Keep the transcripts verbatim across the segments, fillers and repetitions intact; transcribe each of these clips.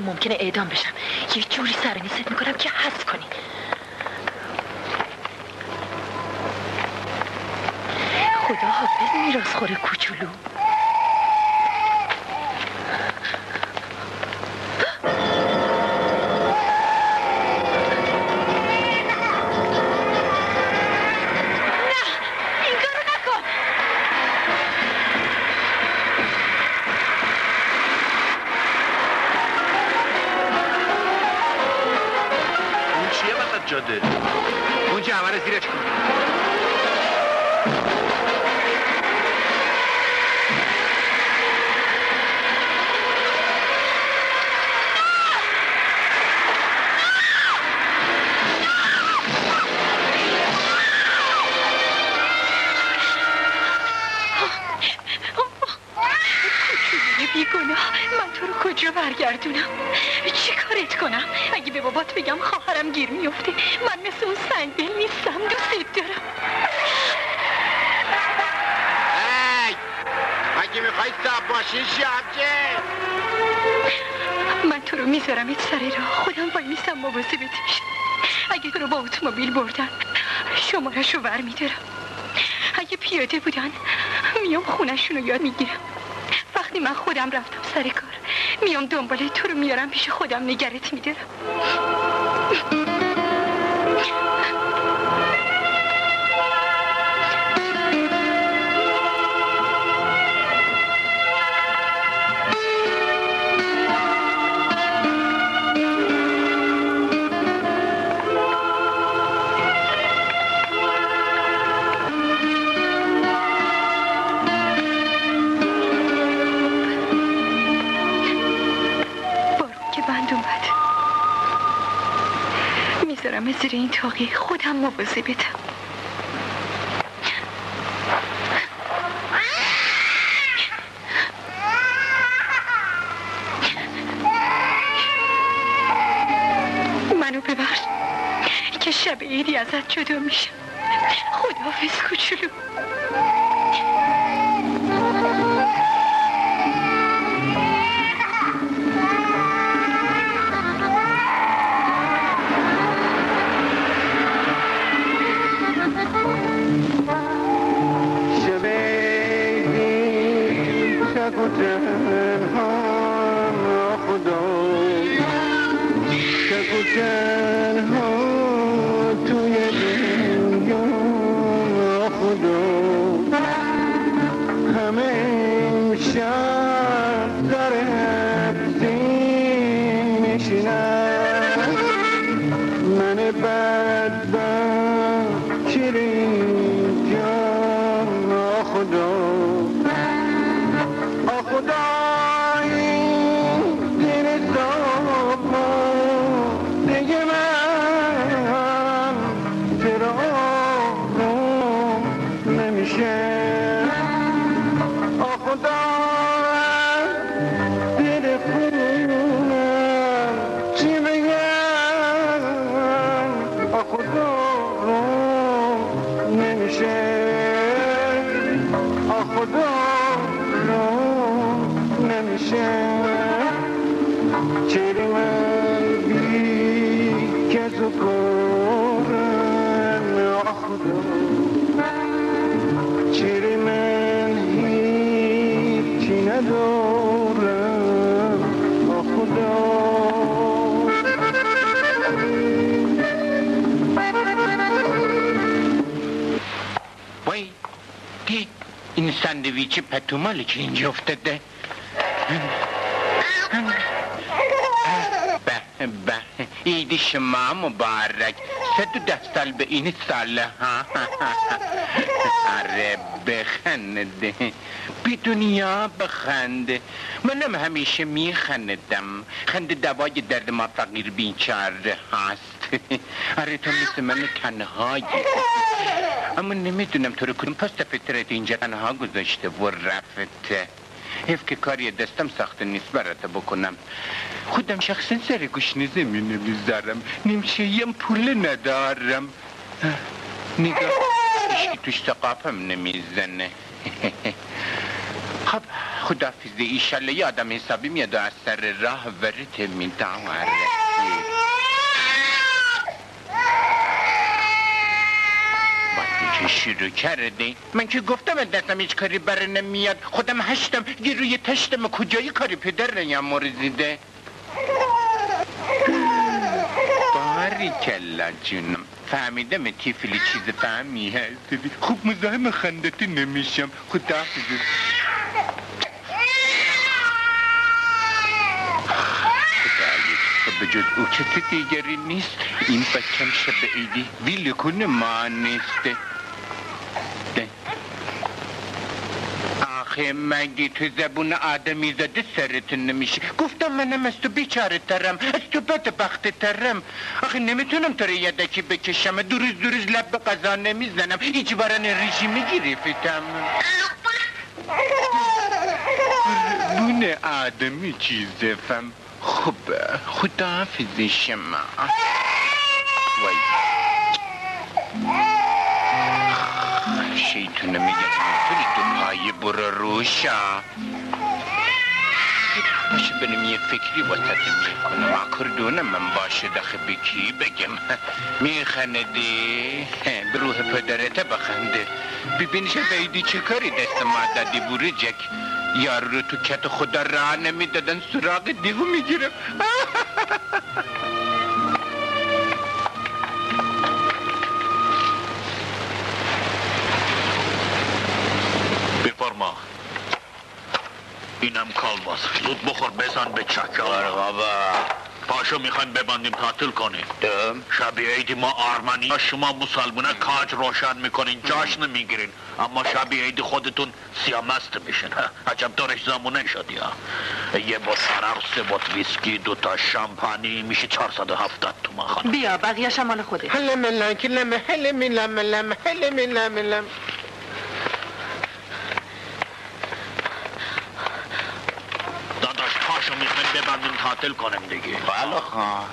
ممکنه اعدام بشم. یه جوری سرنیست میکنم که حس کنی. خدا حافظ میراث خوره کوچولو. جاده اون جمعه رو زیرش کن. برگردونم چی کارت کنم؟ اگه به بابات بگم خواهرم گیر میفته، من مثل اون سنگ دل نیستم. دوست دارم. ای اگه میخوای صاحب باشی شبجه من تو رو میذارم سر راه، خودم وای میستم مواظبتش. اگه تو رو با اتومبیل بردن شمارش رو ور میدارم. اگه پیاده بودن میام خونشون رو یاد میگیرم. وقتی من خودم رفتم سر کار میام دنبال تو رو میارم پیش خودم نگرت میدارم. میذارم زیر این تاقی، خودم مواظبتم. منو ببخش که شب عیدی ازت جدا میشم. خداحافظ کوچولو. ساندویچ پتومالی که اینجا افتاده. به به عید شما مبارک. صد و ده سال به این ساله ها. آره بخنده بی دنیا بخنده. منم همیشه میخندم. خنده دوای درد ما فقیر بیچاره هست. آره تو مثل من تنهایی، اما نمیدونم تو رو کدوم پست فطرت اینجا تنها گذاشته و رفته. حیف که کاری دستم سخت نیست برات بکنم. خودم شخصا سر گوشنیزه می نمیذارم. نیمچه‌ایم پول ندارم. نگاه ایشکی توش سقافم نمیزنه. خب خدافزی ایشالله یه آدم حسابی میاد و از سر راه ورت میداور. شروع کرده من که گفتم دستم هیچ کاری بر نمیاد خودم هشتم یه روی تشتم کجایی کاری پدر نیم مرزیده باری کلا جونم فهمیدم تیفلی چیز فهمی هستی خوب مزاحم خندتی نمیشم خدا حافظ به جز او کسی دیگری نیست این بچم شب عیدی ویل کنه ما نیسته آخه مگی تو زبون آدمی زده سرت نمیشه گفتم منم از تو بیچاره ترم از تو بدبخت ترم آخه نمیتونم تو رو یدکی بکشم دو روز دو روز لب به قضا نمیزنم اجبارن رژیمی گرفتم زبون آدمی چیزفم خب خدا حافظ شما وای شیطونه میگه توی تو پای برو روشا باشه بریم یه فکری واسط میکنم آکردونم من باشه دخه بکی بگم میخنده به روح پدرت بخنده ببین شب عیدی چه کاری دست ما دادی بورجک یار رو تو کت خدا راه نمیدادن سراغ دیو میگیرم بفرما اینم کالباس زود بخور بزن به چکه بابا پاشو میخوایم ببندیم تعطیل کنیم شب عید ما آرمنی شما مسلمانه کاج روشن میکنین جشن میگیرین اما شب عید خودتون سیامست میشین عجب دارش زمونه شدی ها یه بوت عرق سه بوت ویسکی دوتا شامپانی میشه چهارصد و هفتاد تومان خانم بیا بقیه شمال خوده هلم لک لم هلم لم لم هلم لم لم داداش پاشو میخوایم ببندیم تعطیل کنیم دیگه بله خواهد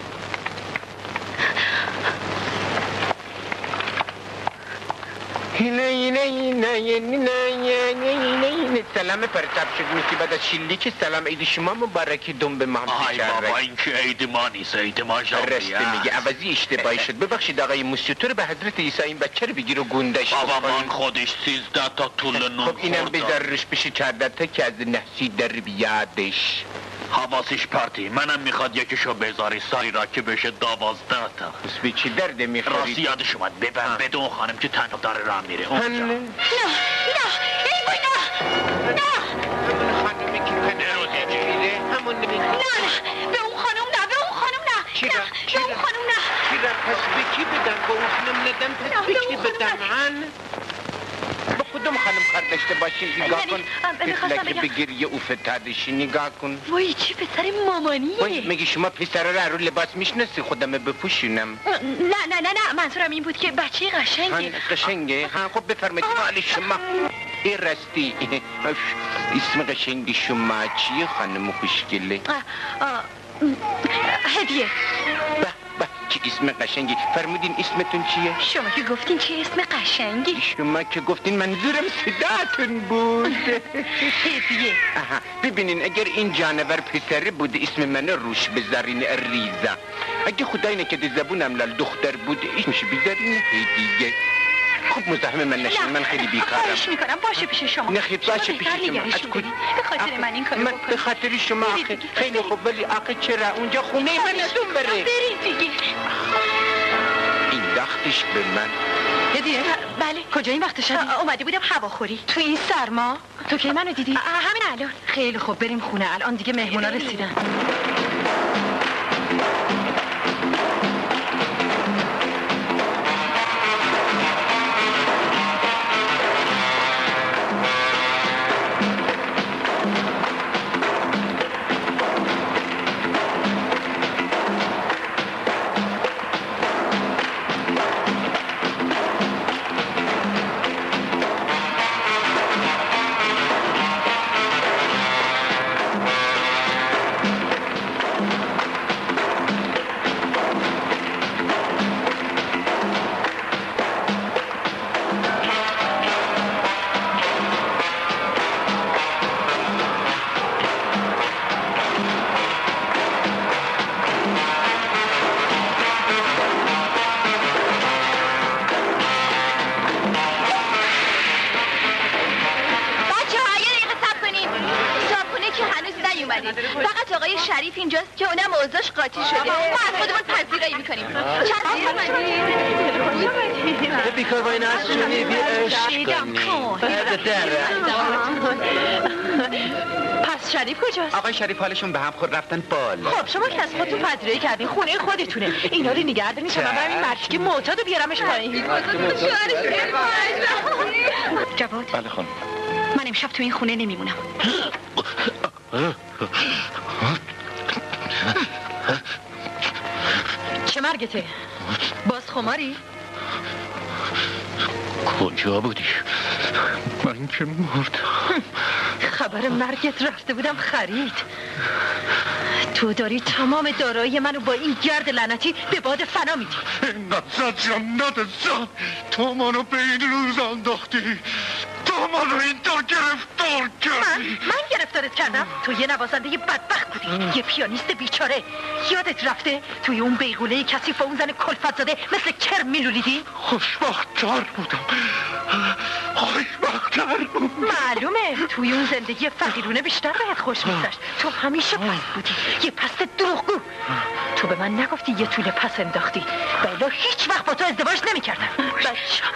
سلام پرتب شد میسی بعد از شیلی که سلام عید شما مبارکی دم به ما آی بابا این که عید ما نیست عید ما جامعه رسته میگه عوضی اشتباهی شد ببخشید آقای موسی تو رو به حضرت عیسی این بچه رو بگیر و گندش بابا من خودش سیزده تا طول نون خب اینم بذار روش بشه چهارده تا که از نحسی در بیادش حواسش پرتی منم میخواد یکیشو بذاری سری را که بشه دوازده تا اسبی چی درده میخورید؟ راستی یادش اومد ببن بدون خانم که تنها داره راه میره اونجا نه نه ای وای نه نه همون خانومی که تنها میره همون نمیره نه به اون خانم نه به اون خانم نه چی را؟ به اون خانم نه چی را پس به کی بدن؟ به اون خانم ندن پس به کی بدن هن؟ با کدوم خانم کار داشته باشیم نگاه کن پسلک به گریه او فتادشی نگاه کن وای چه پسر مامانیه وای مگه شما پسر را رو لباس میشناسی خودم بپوشونم نه نه نه نه منظورم این بود که بچه قشنگه قشنگه ها خب بفرمایید مال شما این راستی اسم قشنگی شما چیه خانم خوشگله هدیه به به چه اسم قشنگی فرمودین اسمتون چیه شما که گفتین چه اسم قشنگی شما که گفتین منظورم صداتون بود هدیه آها ببینین اگر این جانور پسره بود اسم من روش بذارین ریزا اگه خدای نکرده زبونم لال دختر بود اسمش بذارین هدیه خب مزاحم من نشین من خیلی بیکارم خواهش میکنم باشه پیش شما نخیر باشه پیش شما از کجا به خاطر من این کارو من بکنم به خاطر شما آخه خیلی خوب ولی آخه چرا اونجا خونه من ازون بره برید دیگه این دختش به من هدیه بله کجا این وقت شدی؟ اومده بودم هواخوری تو این سرما تو کی منو دیدی؟ همین الان خیلی خوب بریم خونه الان دیگه مهمونا رسیدن نداریم. فقط آقای شریف اینجاست که اونم اوضاعش قاطی شده. ما از خودمون پذیرایی میکنیم. چند بیکار با این از چونی بی عشق کنی پس شریف کجاست؟ آقای شریف حالشون به هم خود رفتن بالا. خب شما که از خودتون پذیرایی کردین خونه خودتونه. اینا رو نگهدارین تا من برم این مرتیکه معتاد رو بیارمش پایین. جواد. بله خانم. من امشب تو این خونه نمیمونم. چه مرگته؟ باز خماری؟ کجا بودی؟ من که مردم. خبر مرگت رفته بودم خرید. تو داری تمام دارایی منو با این گرد لعنتی به باد فنا میدی. نزد جنت زد تو منو به این روز انداختی، تو منو این تا گرفتار کردی. من من گرفتارت کردم؟ تو یه نوازنده یه بدبخت بودی، یه پیانیست بیچاره. یادت رفته توی اون بیغوله کثیف و اون زن کلفت زاده مثل کرم میلولیدی؟ خوشبخت‌تر بودم، خوشبخت‌تر بودم. معلومه توی اون زندگی فقیرونه بیشتر بهت خوش می‌گذشت. تو همیشه پست بودی، یه پست دروغگو. تو به من نگفتی یه طول پس انداختی، بلا هیچ وقت با تو ازدواج نمی‌کردم. بچه‌م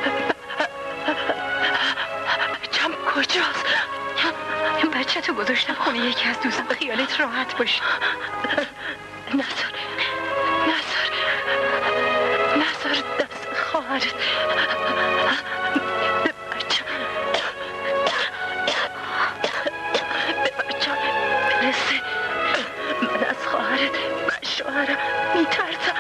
بچه‌م کجاست؟ این بچه تو گذاشتم خونه یکی از دوستان، خیالت راحت باش. نزار نزار نزار دست خواهرت به بچه به بچه برسه. من از خواهرت و شوهرم میترسم.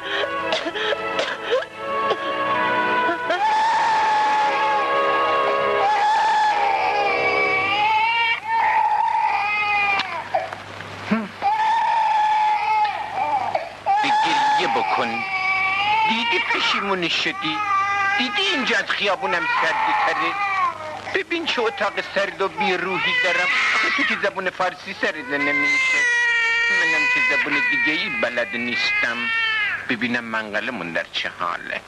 بکن. دیدی پشیمون شدی؟ دیدی اینجا از خیابونم سردی تره؟ ببین چه اتاق سرد و بیروحی دارم. آخه تو که زبون فارسی سرده نمیشه، منم که زبون دیگه ای بلد نیستم. ببینم منقلمون در چه حاله.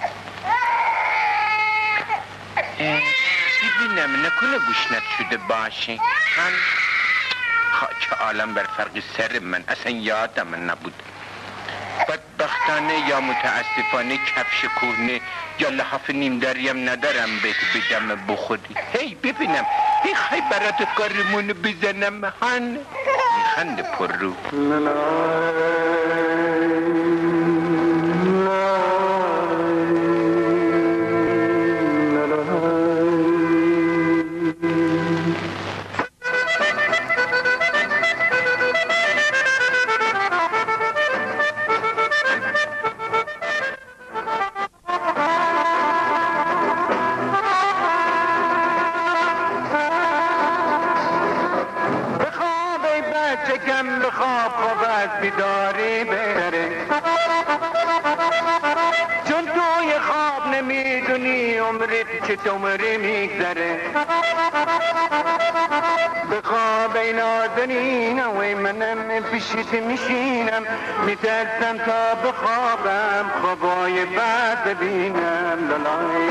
ببینم نکنه گوشنت شده باشه. هم خاک عالم بر فرق سر من، اصلا یادم نبود. بدبختانه یا متاسفانه کفش کهنه یا لحاف نیم دریم ندارم بهت بدم بخوری. هی ببینم هی خواهی برات کارمونو بزنم. هن میخنده پر رو. بیداری بهتره، چون توی خواب نمیدونی عمرت چه عمری میگذره. بخواب ای نازنینم وی منم پیشت میشینم، میترسم تا بخوابم خوابای بد ببینم. لالای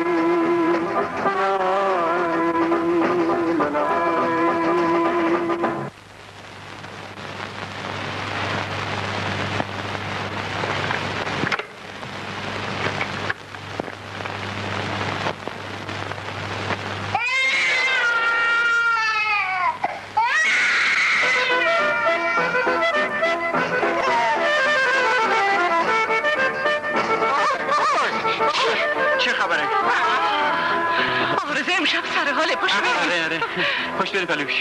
پشت بریم پلوش.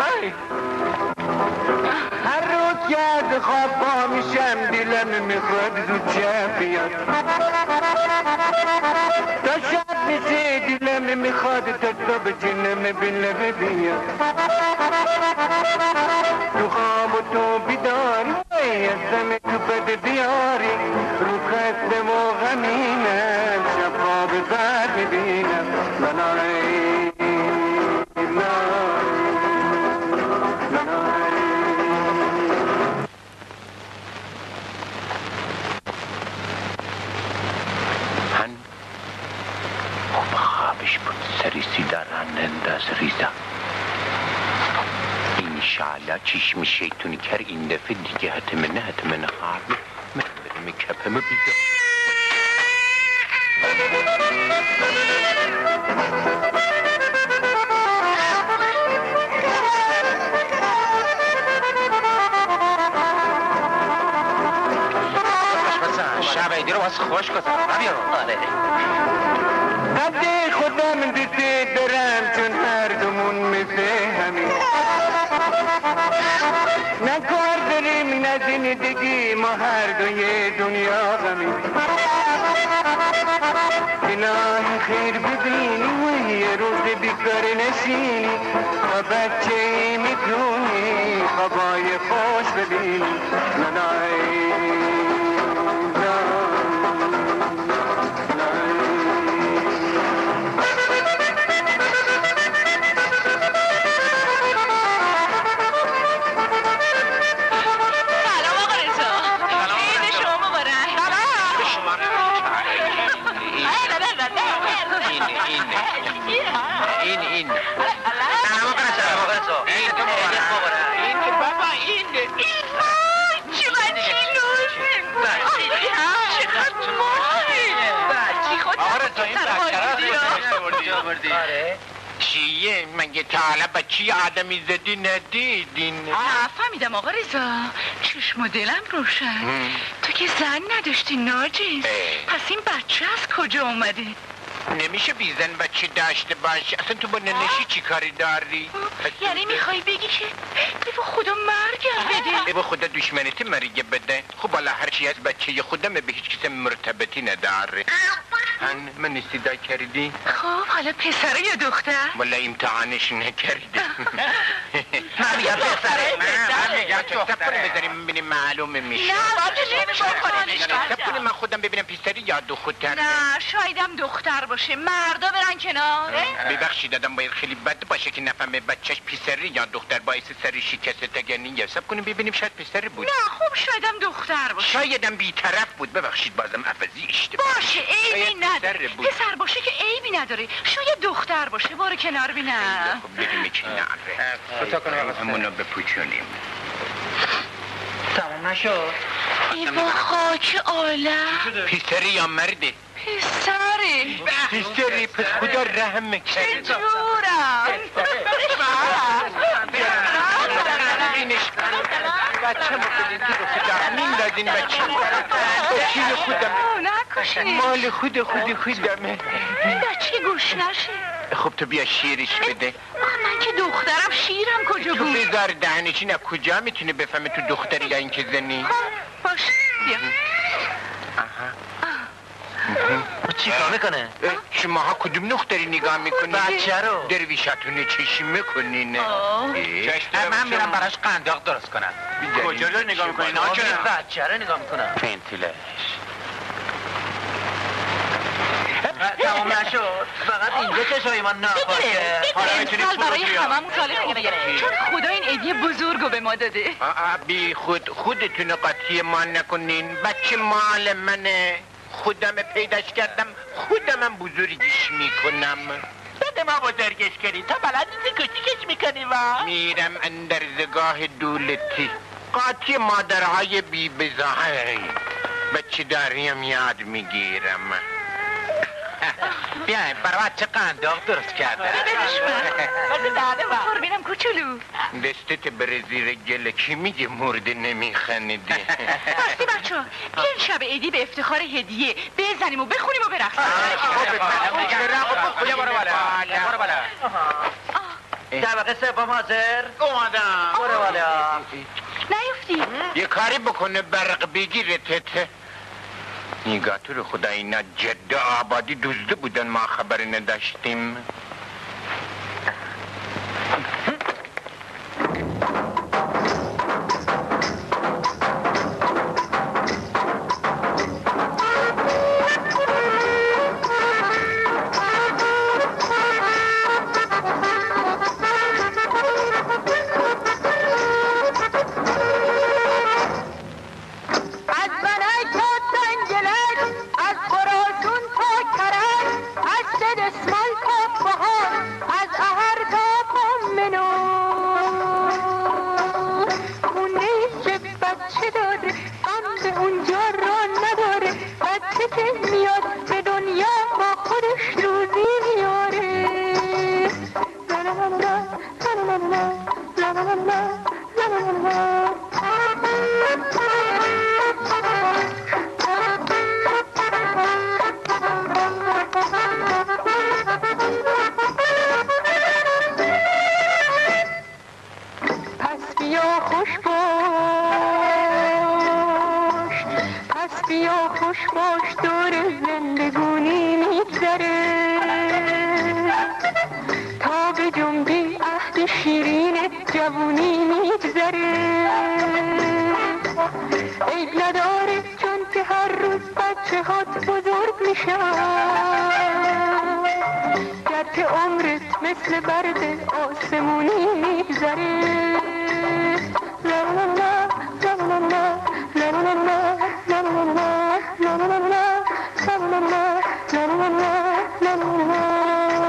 هر روز که از خواب با میشم دلم میخواد زود شب بیاد، تا شب میشه دلم میخواد تا صبح جنم بلم بیاد. تو خواب و تو بیداری ازم تو بد بیاری، رو خستم و غمینم شب خواب بد میبینم. بنای انشالله چشم شیطونی کر این دفعه دیگه حتما نه حتما خواهد من بریم کپمو بیدم. شب عیدی رو واسه خوش گذارم نبیا. آره حد خودم دیده دارم چون هر دومون مثل همین نه کار داریم نه زندگی ما هر دوی دنیا غمین الهی خیر ببینی و یه روز بیکار نشینی و بچه میتونی خوابای خوش ببینی لالای این این سلام آقا سلام آقا رضا عید تو مبارک. این که بابا این چه بچه لوزیم چقدر ماهی بچی خود آقا رضا این بچه رو بردی آره چیه مگه تا حالا بچه آدمی زدی ندیدین؟ آه فهمیدم آقا رضا چشم و دلم روشن تو که زن نداشتی ناجیز پس این بچه از کجا اومده؟ نمیشه بیزن بچه داشته باشه اصلا تو با ننشی چی کاری داری؟ یعنی میخوای بگی که به خدا مرگم بده؟ به خدا دشمنیت مرگه بده خب بالا هرچی از بچه خودم به هیچ کسی مرتبطی نداره هن من استیدا کردی؟ خب حالا پسره یا دختر؟ والا امتحانش نکردی من میگم پسره من میگم سب کنیم بذاریم ببینیم معلومه میشه نه باید نمیشه سب کنیم من خودم ببینم پسری یا دختر نه شایدم دختر باشه مردا برن کنار ببخشید دادم باید خیلی بد باشه که نفهمه بچهش پسری یا دختر باعث سری شکسته تگنیه سب کنیم ببینیم شاید پسری بود نه خب شایدم دختر باشه شایدم بیطرف بود ببخشید بازم عوضی اشتباه باشه عیبی نداره پسر باشه که عیبی نداره شاید دختر باشه باره کنار بینم خب بگیم کناره همونو بپوچونیم تمام نشد ایوا خاک عالم پسری یا مرده پسری پسری پس خدا رحم چه کرد جورم بچه ما بدین تو رو خدا مین دادین بچه بچه خودم نکشید مال خود خود خودمه این بچه گوش نشه خب تو بیا شیرش بده آخه من که دخترم شیرم کجا تو بود بذار دهنشی نه کجا میتونه بفهمه تو دختری یا این که زنی باش بیا چی کار میکنه؟ شما ها کدوم دختری نگاه میکنین؟ بچه رو درویشتونه چشم میکنین من میرم براش قنداق درست کنم کجا رو نگاه میکنین؟ بچه رو نگاه میکنم پنتلش تمام نشد فقط اینجا چشای من نخواهده حالا امسال برای هممون سال خیره چون خدا این عیدی بزرگو به ما داده بی خود خودتون قاطی ما نکنین بچه مال منه خودم پیداش کردم خودمم بزرگش میکنم بده ما بزرگش کنی تا بلد نیستی کچیکش میکنی و میرم اندرزگاه دولتی قاطی مادرهای بی بزاهی بچه داریم یاد میگیرم بیاین برای بچه قنداق درست کرده بده داده با ببینم کوچولو دستت بره زیر گله کی میگه مرده نمیخندی راستی بچه ها بیاین شب عیدی به افتخار هدیه بزنیم و بخونیم و برقصیم بیا برو بالا برو بالا طبقه سوم حاضر اومدم برو بالا نیفتی یه کاری بکنه برق بگیره تته نگاه تو رو خدا اینا جده آبادی دزده بودن ما خبر نداشتیم میگذره تا به جنبی عهد شیرین جوونی میگذره عیب نداره چون که هر روز بچه هات بزرگ میشن گر که عمرت مثل برد آسمونی میگذره لا لا لا لا لا لا لا لا لا لا لا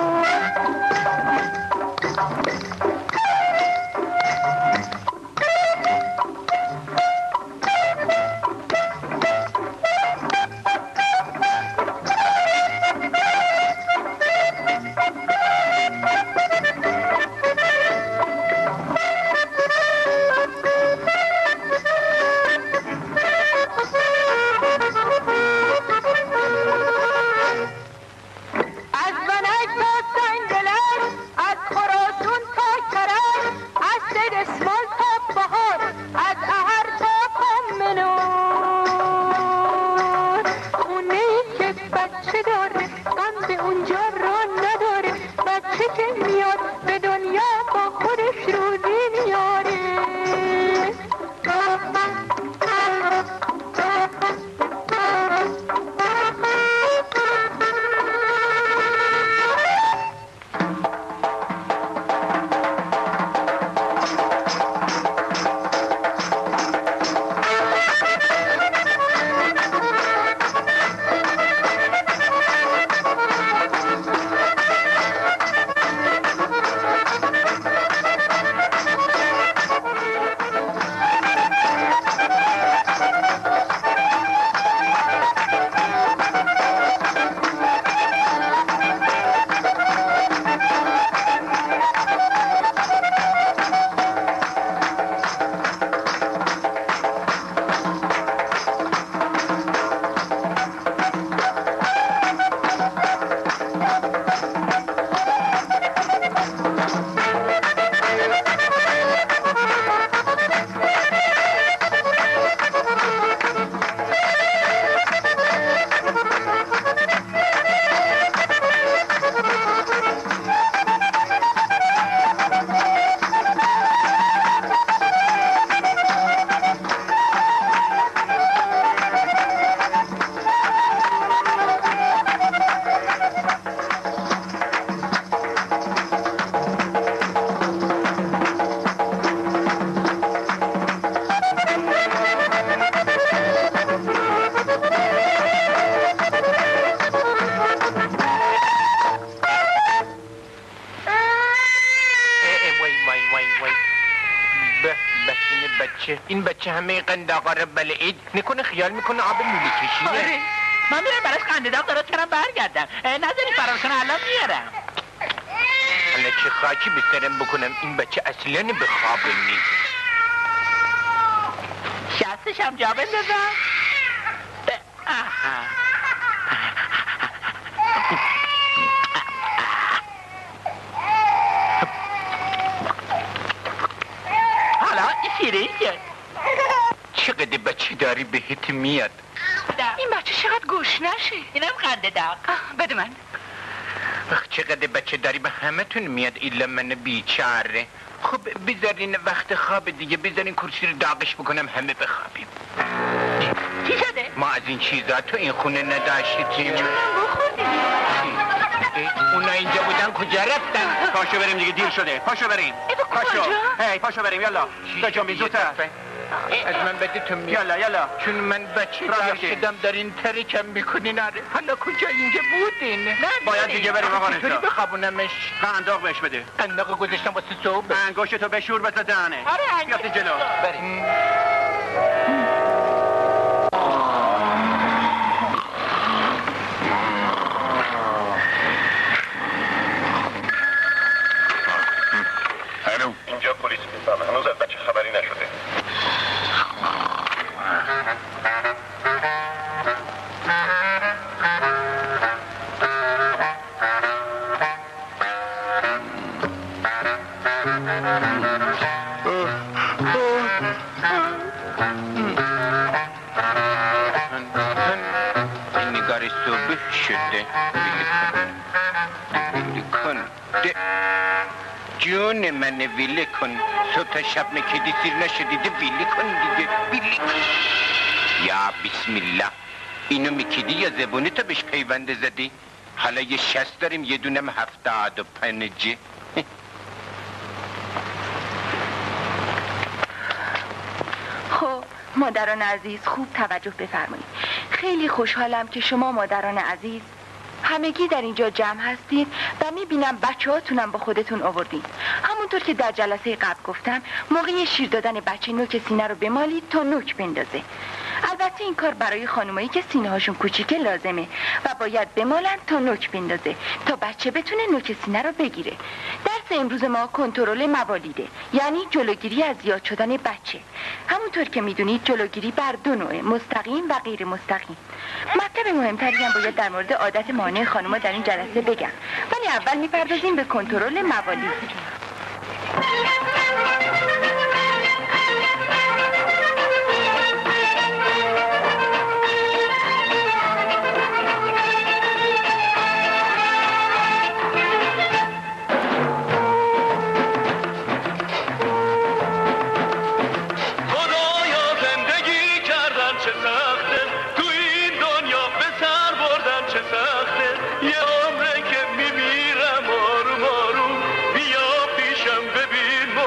این بچه همه قند آقا رو بلعید نکنه خیال میکنه آب لوله کشیده. آره من میرم براش قند داغ درست کنم برگردم نظری فرار کنه الان میارم. حالا چه خاکی بسرم بکنم این بچه اصلا به خواب نیست. شستش هم جا بندازم. حالا شیرین شد. چقدر بچه داری بهت میاد؟ این بچه چقدر گوش نشه. اینم قند داغ. بده من. وقت چقدر بچه داری به همه تون میاد ایلا من بیچاره. خب بذارین وقت خواب دیگه بذارین کرسی رو داغش بکنم همه بخوابیم. چی شده؟ ما از این چیزا تو این خونه نداشتیم. اونا اینجا بودن کجا رفتن؟ پاشو بریم دیگه دیر شده. پاشو بریم. پاشو. هی پاشو بریم یالا. تا جنبی زودتر. از من بدتون میاد. یالا یالا. چون من بچه دار شدم دارین ترکم میکنین. آره حالا کجا اینجا بودین؟ نه باید دیگه بریم آقا رضا. چطوری بخوابونمش؟ قنداق بهش بده. قنداق گذاشتم واسه صبح. انگشتو بشور بذار دهنه. آره بیافتی جلو. بریم. اینجا پلیس نیستم هنوز از بچه خبری نشده. این نگار صبح شده. جون من ویله کن صبح شب مکدی سیر نشدیده ویله کن دیگه ویله کن. یا بسم الله اینو میکیدی یا زبونی تا بهش پیونده زدی؟ حالا یه شست داریم یه دونم هفتاد و پنجه. خب مادران عزیز خوب توجه بفرمایید. خیلی خوشحالم که شما مادران عزیز همگی در اینجا جمع هستید و میبینم بچه هاتونم با خودتون آوردین. همونطور که در جلسه قبل گفتم موقع شیر دادن بچه نوک سینه رو بمالید تا نوک بندازه. البته این کار برای خانمایی که سینه هاشون کوچیکه لازمه و باید بمالن تا نوک بندازه تا بچه بتونه نوک سینه رو بگیره. درس امروز ما کنترل موالیده، یعنی جلوگیری از زیاد شدن بچه. همونطور که میدونید جلوگیری بر دو نوعه، مستقیم و غیر مستقیم. مطلب مهمتری هم باید در مورد عادت مانع خانم‌ها در این جلسه بگم، ولی اول میپردازیم به کنترل موالید. ببین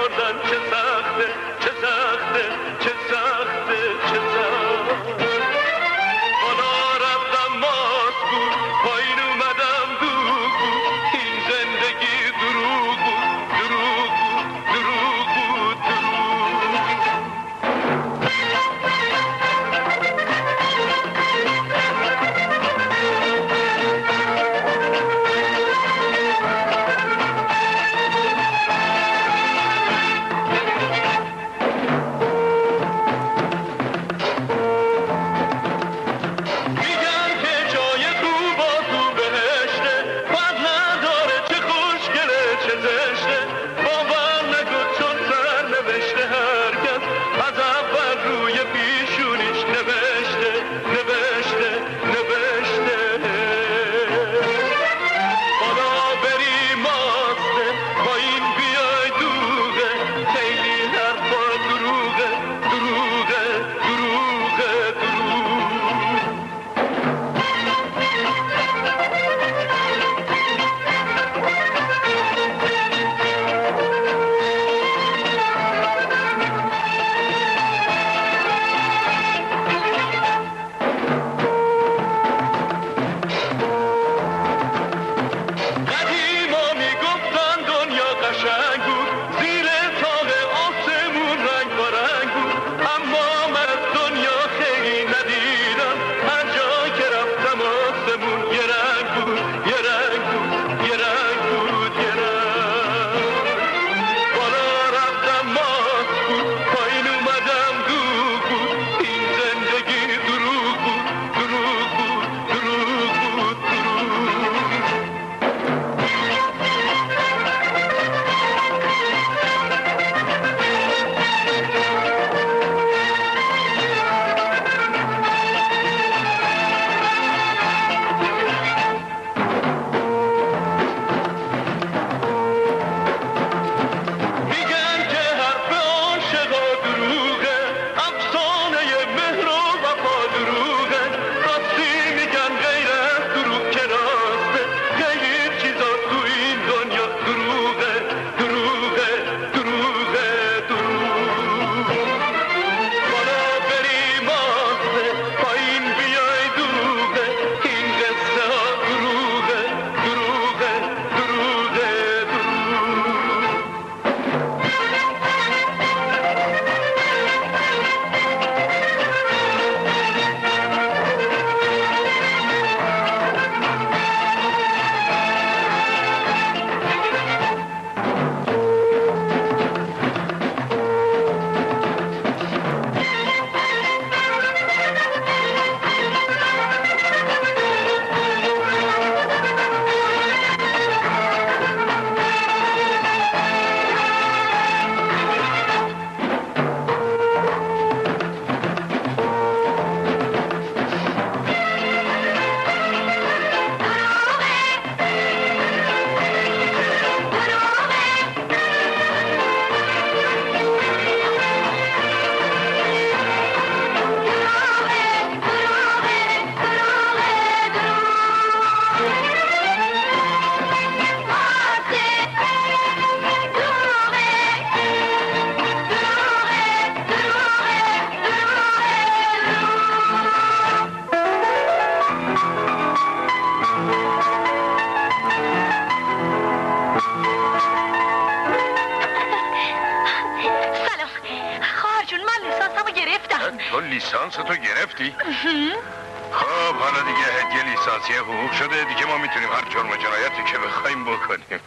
تو لیسانس تو گرفتی؟ خب حالا دیگه هدیه لیسانسی حقوق شده، دیگه ما میتونیم هر جرم و جنایتی که بخوایم بکنیم.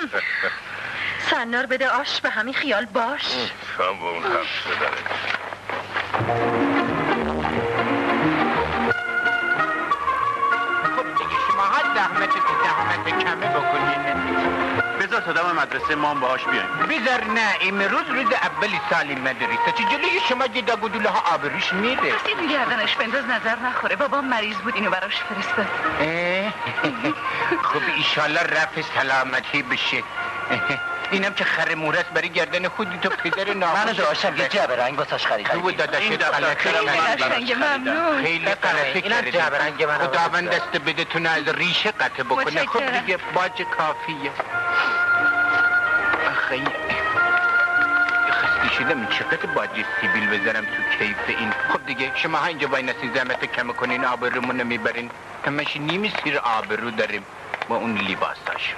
سنار بده آش، به همین خیال باش. هم با اون حرف زدنه. خب دیگه شما ها زحمت زحمت کمه بکنین. بذار تا دم مدرسه ما هم باهاش بیایم. بذار نه، امروز روز اولی سال مدرسه، چه جلوی شما جدا گدوله ها آبروش میره. پس این گردنش بنداز نظر نخوره. بابا مریض بود اینو براش فرستاد. خب ایشالله رفع سلامتی بشه. اینم که خر مورست برای گردن خودی تو پدر ناموس. من داشتم یه جبرنگ واسش خریدم. تو داداشت غلطه ممنون. خیلی غلطه کردی. خداوند دست بدتون از ریشه قطع بکنه. خب دیگه باج کافیه. آخه خسته شدم این چقدر باج سیبیل بذارم تو کیف این. خب دیگه شما ها اینجا باید نسی زحمت کم کنین، آبرومون نمیبرین. همش نیمی سیر آبرو داریم با اون لباساش.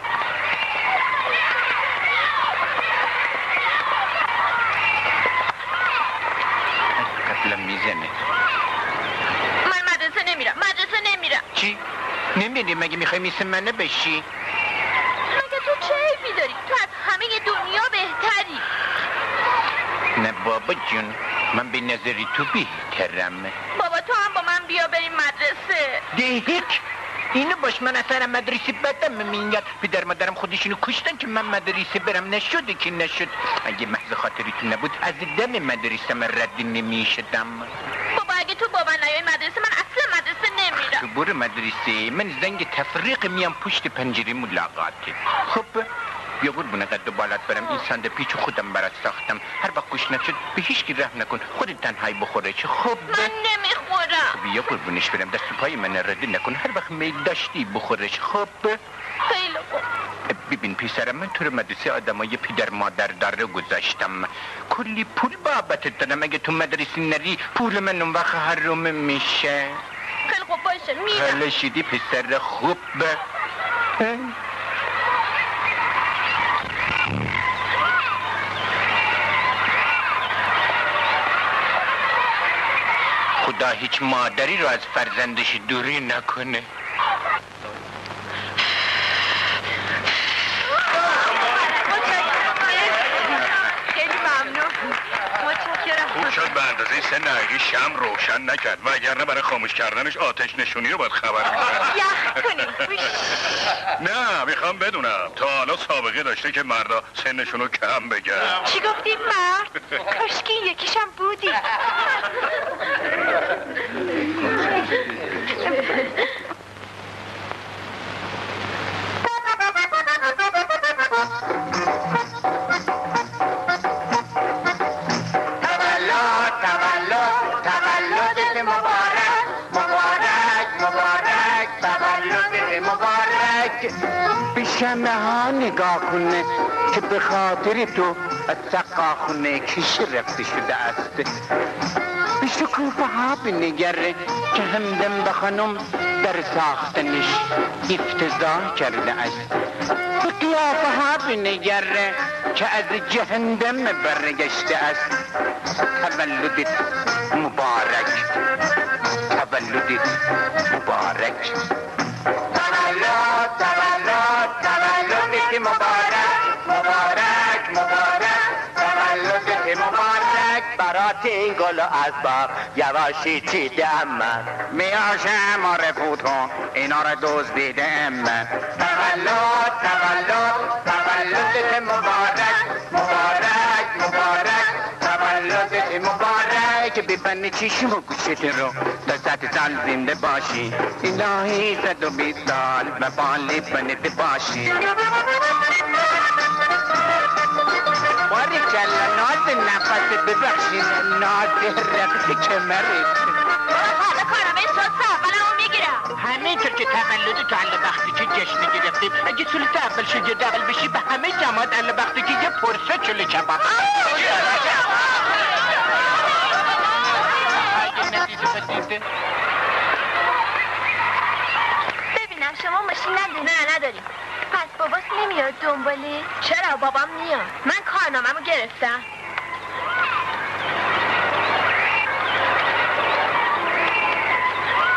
میزنه. من مدرسه نمیرم. مدرسه نمیرم. چی؟ نمیری؟ مگه میخوای میسه منه بشی؟ مگه تو چه عیبی داری؟ تو از همه دنیا بهتری. نه بابا جون، من به نظری تو بهترم. بابا تو هم با من بیا بریم مدرسه. دهک اینو باش، من اصلا مدرسه بدم میاد. پدر مادرم خودشونو کشتن که من مدرسه برم. نشده که نشد. اگه محض خاطریتون نبود از دم مدرسه من رد نمیشدم. بابا اگه تو با من نیای مدرسه من اصلا مدرسه نمیرم. تو برو مدرسه، من زنگ تفریق میام پشت پنجره ملاقاته. خب بیا قربونه قد و بالات برم. این سند پیچ خودم برات ساختم. هر وقت گوش نشد به هیچ کی رحم نکن، خودت تنهایی بخوره. چه خب من نمیخورم. بیا قربونش برم، دست پای من رد نکن. هر وقت میل داشتی بخورش. خب خیلی خوب. ببین پسرم، من تو رو مدرسه آدمای پدر مادر داره گذاشتم. کلی پول بابتت دادم. اگه تو مدرسه نری پول من اون وقت حروم میشه. خیلی خوب باشه میرم. حالا شدی پسر خوب. خدا هیچ مادری رو از فرزندش دوری نکنه. خیلی ممنون. متشکرم. خوب شد به اندازه سه دقیقه شم روشن نکرد، وگرنه برای خاموش کردنش آتش نشونی رو باید خبر می‌کرد. یخ کنیم. نه میخوام بدونم تا حالا سابقه داشته که مردا سنشون رو کم بگن؟ چی گفتی مرد؟ کاشکی یکیشم بودی. شمه ها نگاه کنه که به خاطر تو از سقاخونه کش رفته شده است. به شکوفه ها بنگره که همدم به خانم در ساختنش افتضاح کرده است. به قیافه ها بنگره که از جهنم برگشته است. تولدت مبارک، تولدت مبارک. تولد تولد تولدت مبارک، مبارک مبارک تولدت مبارک. برات این گل از باغ یواشی چیدم من، میاشم و رفوتون اینا را دزدیدم من. تولد تولد تولدت مبارک، مبارک مبارک تولدت مبارک. ببند چشم و گوشت رو تا صد سال زنده باشی، الهی صد و بیست سال و بالی بنده باشی. باری کلا ناز نفس ببخشید، ناز رفت کمرت. حالا کارم این صورت اولمو میگیرم. همینطور که تولد تو اله وقتی که جشن گرفتیم، اگه صورت اول شد یا دقل بشی به همه جماعت اله وقتی که یه پرسه چله کباب. ببینم شما ماشین نداری؟ نه نداریم. پس باباس نمیاد دنبالی؟ چرا بابام میاد. من کارنامه‌مو گرفتم.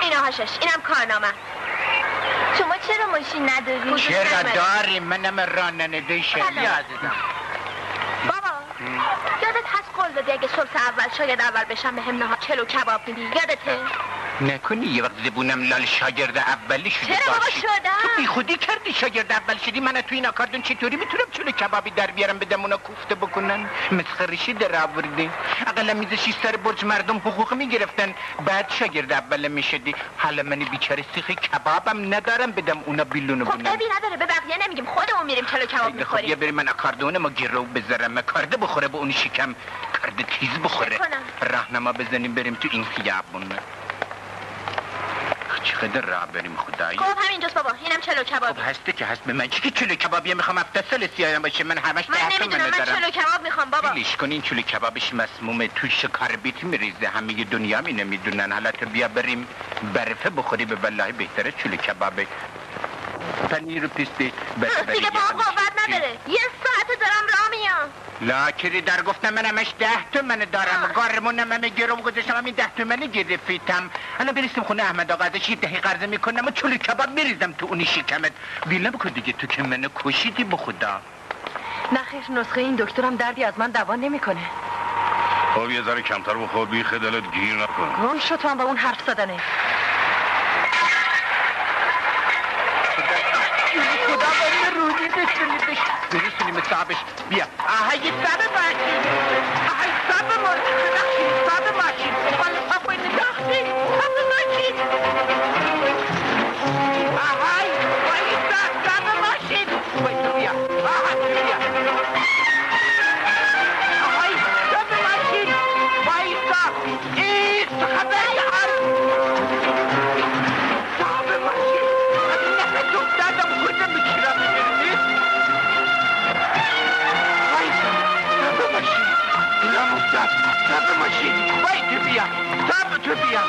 اینا هاشش اینم کارنامه. شما چرا ماشین نداری؟ چرا داریم؟ منم راننده شدیم عزیزم. بابا یادت هست قول دادی اگه صبح اول شاید اول بشم به هم نهار چلو کباب میدی؟ یادته؟ نکنی یه وقت زبونم لال شاگرد اولی شده چرا بابا باشی. شدم؟ تو بی خودی کردی شاگرد اول شدی. من تو این آکاردون چطوری میتونم چلو کبابی در بیارم بدم اونا کوفته بکنن؟ مسخرشی در آوردی. اقلا میذاشی سر برج مردم حقوق میگرفتن بعد شاگرد اول میشدی. حالا من بیچاره سیخ کبابم ندارم بدم اونا بیلونو خب بونن. عیبی نداره به بقیه نمیگیم خودمون میریم چلو کباب خب میخوریم. یه بریم من آکاردون ما گیرو بذارم کارده بخوره به اون شکم کارده تیز بخوره. راهنما بزنیم بریم تو این خیابون. چقدر راه بریم خدایی. خب همینجاست بابا اینم چلو کبابی. خب هسته که هست به من چی که چلو کبابیه میخوام هفته سال سیایم باشه من همش من نمیدونم من چلو کباب میخوام بابا. لیش کن این چلو کبابش مسمومه توش کاربیت میریزه همه دنیا می نمیدونن. حالا تو بیا بریم برفه بخوری به والله بهتره چلو کبابه. پنیر و پیسته دیگه با قوت نداره. یه ساعت دارم راه میام. لاکری در گفتم من همش ده تومن دارم گارمونم همه گرم گذاشتم همین ده تومنی گرفتم. الان برسیم خونه احمد آقا ازش یه دهی قرضه میکنم و چلو کباب میریزم تو اونی شکمت. بیلم کن دیگه تو که منو کشیدی به خدا. نخیر نسخه این دکترم دردی از من دوا نمیکنه. خب یه ذره کمتر بخور بی خدلت گیر نکن. گم شد تو هم با اون حرف زدنه. خدا باید روزی بسونیدش برسونیم صاحبش. بیا آهای صاحب ماشین آهای صاحب ماشین صاحب ماشین بالا صاحب نگاهی صاحب ماشین آهای باید صاحب ماشین باید بیا آهای بیا آهای صاحب ماشین باید صاحب ایست خبر دار صاحب ماشین همین نفت دادم خودم بکیرم بگیرمی صاحب ماشین باید تو بیا صاحب تو بیا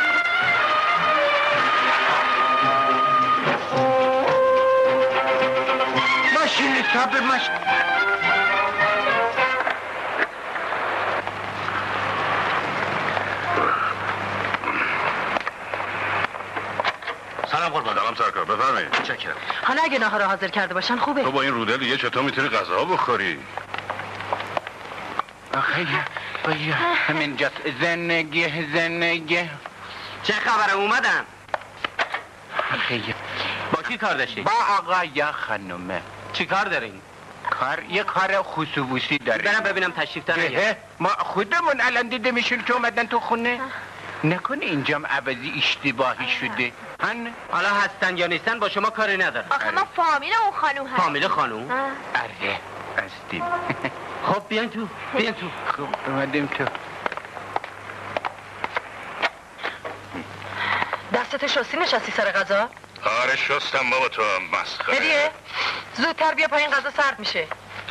ماشین صاحب ماشین سلام قربان. سلام سرکار بفرمایید. چکرم. حالا اگه ناهار حاضر کرده باشن خوبه. تو با این روده دیگه چطور میتونی غذا بخوری؟ آخه بیا همینجاست زندگی زندگی. چه خبره اومدن؟ آخه با کی کار داشتی؟ با آقا یا خانومه. چی کار دارین؟ کار یه کار خصوصی داره. برم ببینم تشریف دارن. ما خودمون الان دیده میشون که اومدن تو خونه. نکنه اینجام عوضی اشتباهی شده. هن حالا هستن یا نیستن با شما کاری ندارم. آخه ما فامیل اون خانوم هست. فامیل خانوم؟ اره هستیم. خب بیان تو بیان تو. خب اومدیم تو. دستت شستی نشستی سر غذا؟ آره شستم بابا تو مسخره. هدیه زودتر بیا پایین غذا سرد میشه.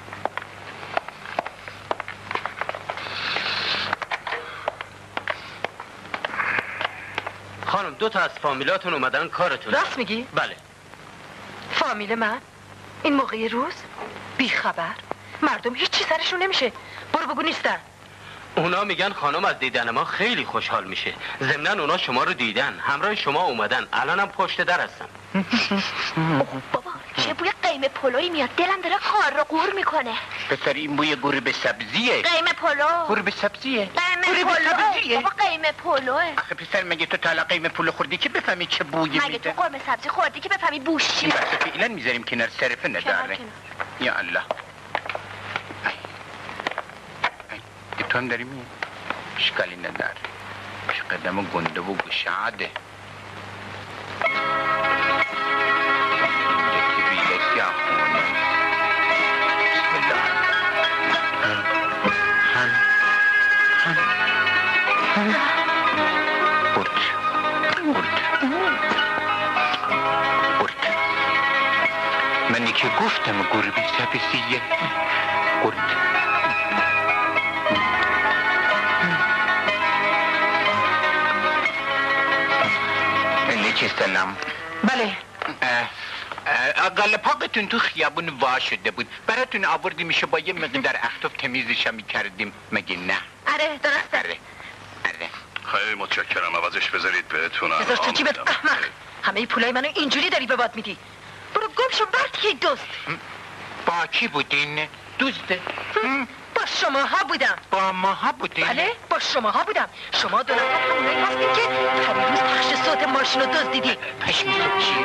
خانم دو تا از فامیلاتون اومدن کارتون. راست میگی؟ بله. فامیل من؟ این موقع روز؟ بی خبر؟ مردم هیچی سرشون نمیشه. برو بگو نیستن. اونا میگن خانم از دیدن ما خیلی خوشحال میشه. ضمناً اونا شما رو دیدن، همراه شما اومدن، الانم پشت در هستن. بابا چه بوی قیمه پلویی میاد، دلم داره خار رو قور میکنه. پسر این بوی گربه سبزیه. قیمه پلو. گربه سبزیه. قیمه پلو. بابا قیمه پلوه. آخه پسر مگه تو تا قیمه پلو خوردی که بفهمی چه بویی میده؟ مگه تو قرمه سبزی خوردی که بفهمی بوش چیه؟ این بحث فعلا میذاریم کنار صرفه نداره. یا الله. تو هم داری میه؟ اشکالی نداره. قدم گنده و گشاده. یکی بیلسی آخونه. بسم الله. هم هم هم برد برد برد منی که گفتم گربه سبزیه برد. سلام. بله. قلپاقتون تو خیابون وا شده بود. براتون آوردی میشه با یه مقدار اختاف تمیزش میکردیم مگه نه؟ آره درسته. آره آره خیلی متشکرم، عوضش بذارید بهتون بذار تو جیبت احمق. همه پولای منو اینجوری داری به باد میدی. برو گم شو برد که دوست. با کی بودین؟ دوسته؟ با شماها بودم. با ماها بودین؟ بله با شماها بودم. شما دو نفر همونایی هستین که پریروز پخش صوت ماشین رو دزدیدی. پشمی صوت چیه؟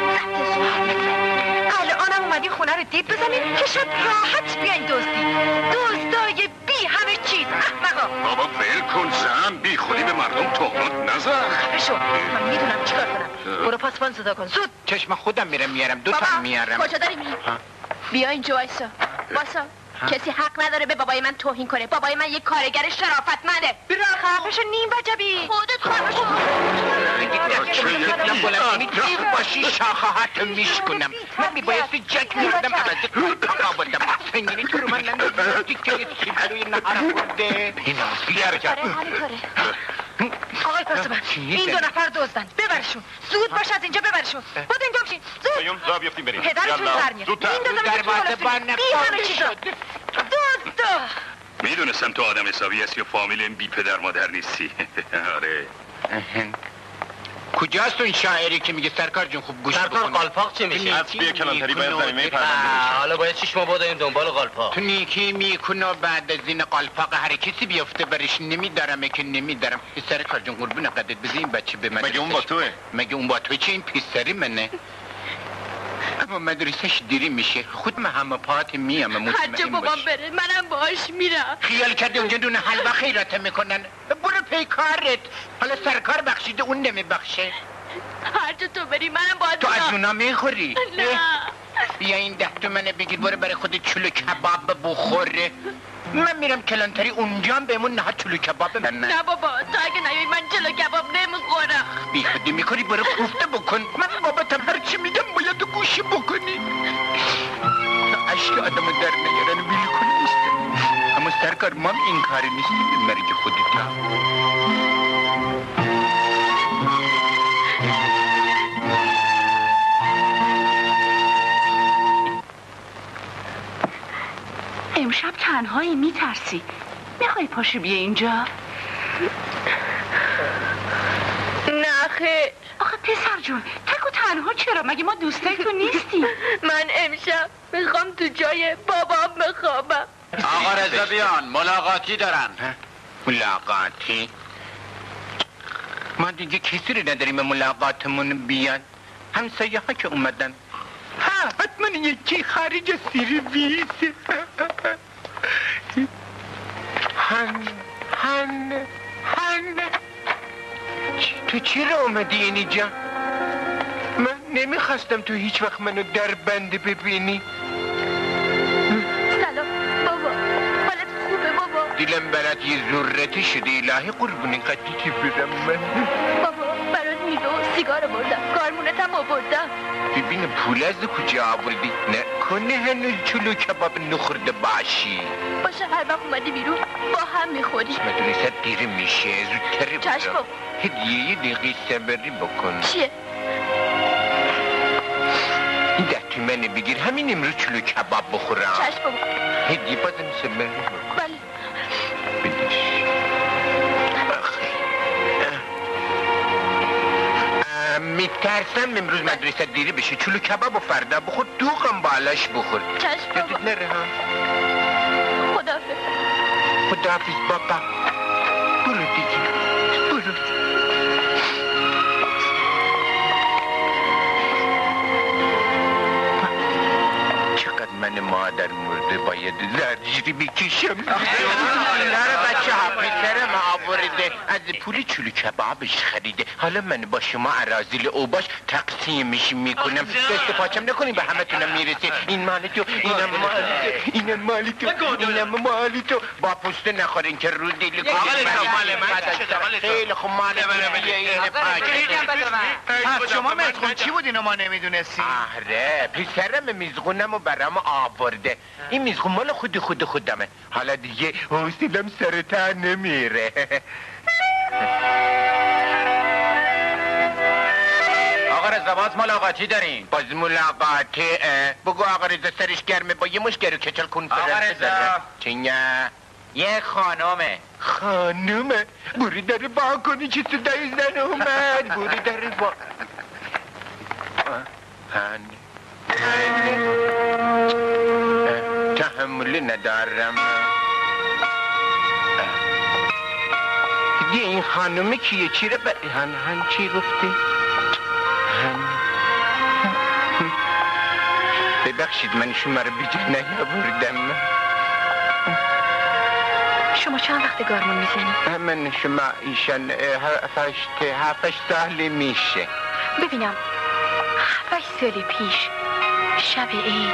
الانم اومدی خونه رو دید بزنید که شب راحت بیاین دزدی. دزدای بی همه چیز احمقا. بابا ول کن زن، بی خودی به مردم تهمت نزن. خفه شو، من میدونم چیکار کنم. برو پاسبان صدا کن زود. چشم خودم میرم میارم، دو تا میارم. کجا داری میری؟ بیا اینجا وایسا. وایسا. کسی حق نداره به بابای من توهین کنه. بابای من یک کارگر شرافتمنده. خفه شو نیم وجبی. خودت خفه شو. دیر باشی شاخهات میشکنم. من میبایستی جک میردم عوضی کاکا بودم. سنگینی تو رو من نمیدونم دیگه سیبلوی نهار برده. اینا بیار جا. آقای پاسبان این دو نفر دزدن، ببرشون. زود باش از اینجا ببرشون. بود اینجا بشین زود. بیون را بیفتیم بریم. پدرتون در میاد. این دو دروازه بی همه چیزا دزدا. میدونستم تو آدم حسابی هستی و فامیل این بی پدر مادر نیستی. آره. کجاست اون شاعری که میگه سرکار جون خوب گوش بکن؟ سرکار قالپاق چه میشه؟ از بیا کلانتری باید زمینه پرونده حالا باید شش ماه بودیم دنبال قالپاق. تو نیکی میکنه بعد از این قالپاق هر کسی بیفته برش نمیدارم که نمیدارم. سرکار جون قربون قدت بزی این بچه به من. مگه اون با توه؟ مگه اون با توه چه این پیستری منه؟ اما مدرسهش دیری میشه. خود من همه پاهات میم مطمئن باش. هرچه بابام بره منم باهاش میرم. خیال کرده اونجا دونه حلوه خیرات میکنن. برو پی کارت. حالا سرکار بخشیده اون نمیبخشه. هرچه تو بری منم باید تو از اونا میخوری؟ نه. بیا این ده تومنه بگیر برو برای خود چلو کباب بخوره. من میرم کلانتری اونجا هم بهمون نه چلو کباب من. نه بابا تا اگه نیایی من چلو کباب نمیخورم. بی خودی میکنی برو کوفته بکن. من بابتم هرچی میگم باید گوشی بکنی. عشق آدمو در نیارن بیلی کنی نیستم. اما سرکار ما این کاری نیستی به مرگ خودتا. امشب تنهایی میترسی. میخوای پاشو بیا اینجا؟ نه خیر. آخه پسر جون تکو تنها چرا؟ مگه ما دوستای تو نیستی؟ من امشب میخوام تو جای بابام بخوابم. آقا رضا بیان ملاقاتی دارن. ملاقاتی؟ ما دیگه کسی رو نداریم ملاقاتمون بیان. همسایه ها که اومدن. ها حتما یکی خارج سرویس. هن هن هن تو چرا اومدی اینجا؟ من نمیخواستم تو هیچ وقت منو در بند ببینی. سلام بابا، حالت خوبه بابا؟ دیلم برات یه ذرتی شده الهی قربونی قدیتی برم من. بابا برات میوه و سیگار بردم، کارمونتم آوردم. ببین پول از کجا آوردی؟ نکنه هنوز چلو کباب نخورده باشی. باشه هر وقت اومدی بیرون با هم میخوری. مدرسه دیر میشه زودتری بودم. چشم بابا. هدیه یه دقیقه صبری بکن. چیه؟ این ده تومنه بگیر همین امروز چلو کباب بخورم. چشم بابا. هدیه بازم صبری بکن. بله. بدیش. میترسم امروز مدرسه دیری بشه. چلو کباب و فردا بخور دوغم بالاش بخور. چشم بابا. یادت نره ها. خداحافظ. خداحافظ بابا. برو دیگه برو. چقدر من مادر مرده باید زرجیری بکشم. نره بچه ها پسرم آورده از پول چلو کبابش خریده. حالا من با شما عرازیل او باش تقسیمش میکنم. دست پاچم نکنیم به همه تونم میرسه. این مال تو اینم مال تو اینم مال تو اینم مال تو. با پسته نخورین که رو دیل کنیم. خیلی خوب مال من یه اینه پاچه. پس شما مزغون چی بود اینو ما نمیدونستیم؟ آره پسرم میزغونم و برام آورده. این میزغون مال خود خود خودمه. حالا دیگه حوصلم سرتا نمیره. آقا رضا باز ملاقاتی دارین. باز ملاقاته؟ بگو آقا رضا سرش گرمه با یه مشگرو کچل کنفرنس. آقا رضا چینه یه خانومه. خانومه؟ بوری در با کنی چه صدای زن اومد. بوری در با هنی تحمل ندارم. دیگه این خانومه کیه؟ چی رو بر... هن هن چی گفتی؟ هن ببخشید من شما رو بیجا نیاوردم. شما چند وقت گارمون میزنید؟ من شما ایشان هفتش هفتش سال میشه. ببینم هفتش سال پیش شب عید.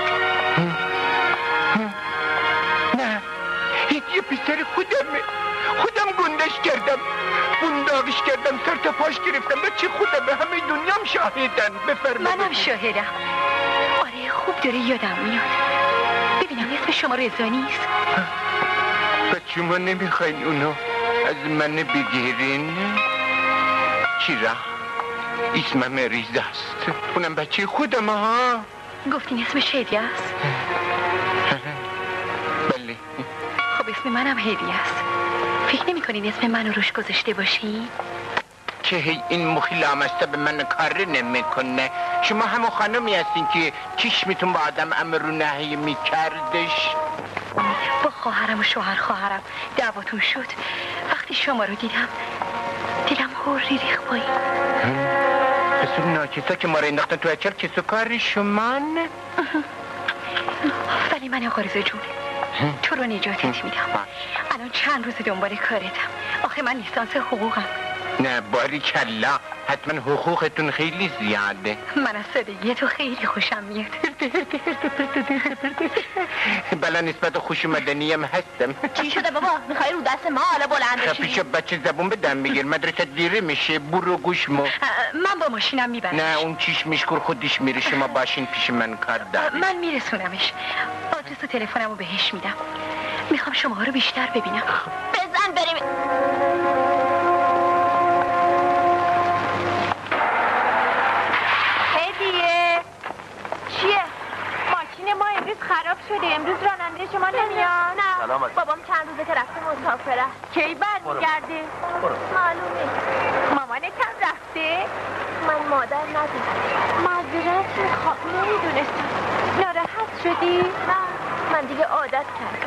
نه یه پسر خودمه. خودم گندش کردم، بنداغش کردم، سر تا پاش گرفتم. بچه خودم به همه دنیام شاهدن. بفرمایید. منم شاهدم. آره خوب داره یادم میاد. ببینم اسم شما رضا نیست؟ بچه ما نمیخواین اونو از من بگیرین؟ چرا؟ اسمم ریزه است. اونم بچه خودم ها. گفتین اسمش هدیه است؟ بله. خب اسم منم هدیه است. فکر نمی کنین اسم منو روش گذاشته باشی؟ که هی این مخی لامسته به من کار نمیکنه. شما همون خانمی هستین که چشمتون با آدم امر رو نهی میکردش. با خواهرم و شوهر خواهرم دعواتون شد. وقتی شما رو دیدم دلم هوری ریخ پایین. پس اون ناچیزا که ما رو انداختن تو اچل کسو کار شما نه؟ ولی من آقا رضا جون تو رو نجاتت میدم. الان چند روز دنبال کارتم. آخه من لیسانس حقوقم. نه باری کلا، حتما حقوقتون خیلی زیاده. من از سادگی تو خیلی خوشم میاد. بلا نسبت خوش مدنیم هستم. چی شده بابا؟ میخوای رو دست ما حالا بلند بشی؟ پیش بچه زبون بدم بگیر، مدرسه دیره میشه. برو گوش مو. من با ماشینم میبرم. نه اون چیش میشکر خودش میره. شما باشین پیش من کار داری. من میرسونمش. آدرس و تلفنمو بهش میدم. میخوام شما رو بیشتر ببینم. بزن بریم. هدیه چیه؟ ماشین ما امروز خراب شده. امروز راننده شما نمیاد. نه سلامت. بابام چند روزه که رفته مسافره. کی برمیگرده؟ معلومه. مامانت هم رفته؟ من مادر ندارم. معذرت میخوام. نمیدونستم. ناراحت شدی؟ نه من دیگه عادت کردم.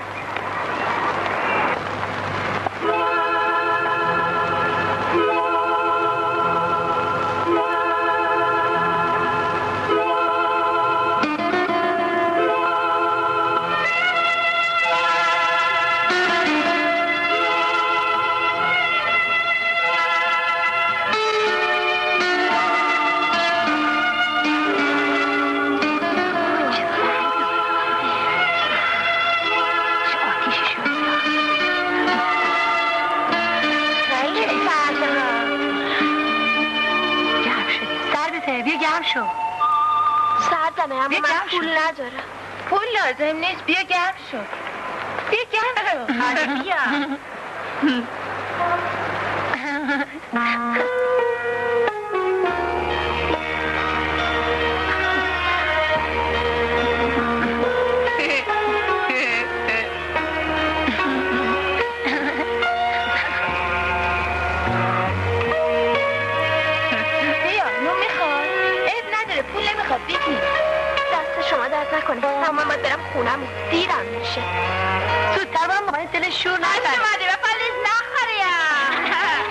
اما من پول ندارم. پول لازم نیست. بیا گرم شو. بیا گرم شو. حالا بیا. نکنه. اما باید برم خونم دیرم میشه. زودتر برم مامانت دل شور نکنه. هشت اومده به پلیز نخوریم.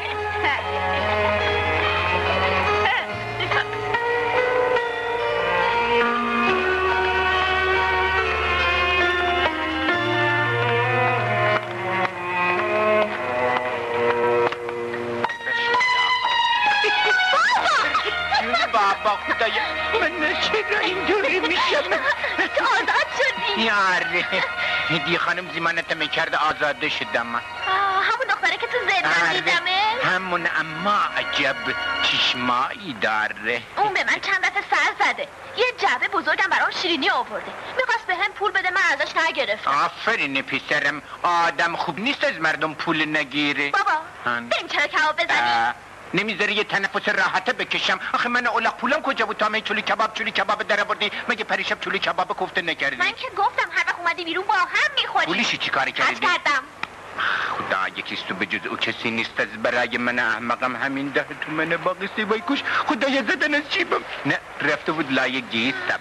بابا خدایا من چرا اینجوری میشم؟ تو آزاد شدی؟ یاره هدیه خانم زیمانت میکرده آزاده شدم. همون دختره که تو زندان دیدمه؟ همون، اما عجب چشمایی داره. اون به من چند دفعه سر زده. یه جعبه بزرگم برام شیرینی آورده. میخواست به هم پول بده من ازش نگرفتم. آفرین پسرم. آدم خوب نیست از مردم پول نگیره. بابا بریم چرا کباب بزنیم؟ نمیذاری یه تنفس راحته بکشم؟ آخه من اولاق پولم کجا بود تا من چولی کباب چولی کباب در بردی؟ مگه پریشب چولی کباب کوفته نکردی؟ من که گفتم هر وقت اومدی بیرون با هم میخوریم. پولیشی چی کاری کردی؟ حج کردم. خدا یکیست و به جز او کسی نیست از برای من احمقم همین ده تومن باقی سیبای کش خدای زدن از جیبم نه رفته بود لای گیستم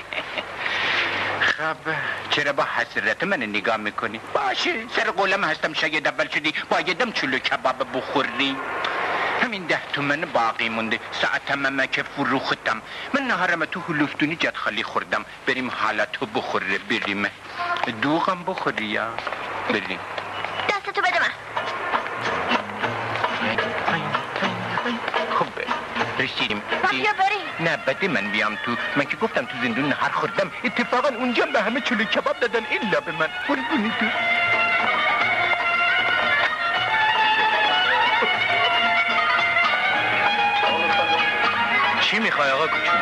خب چرا با حسرت من نگاه میکنی؟ باشه سر قولم هستم شاید اول شدی بایدم چلو کباب بخوری همین ده تومن باقی مونده ساعتم هم که فروختم من نهارم تو هلوفتونی جد خالی خوردم بریم حالتو بخوره بریم دوغم بخوری یا بریم دستتو بده من خب رسیدیم بیا بریم نه بده من بیام تو من که گفتم تو زندون نهار خوردم اتفاقا اونجا به همه چلو کباب دادن الا به من قربونی تو چی میخوای آقا کوچولو؟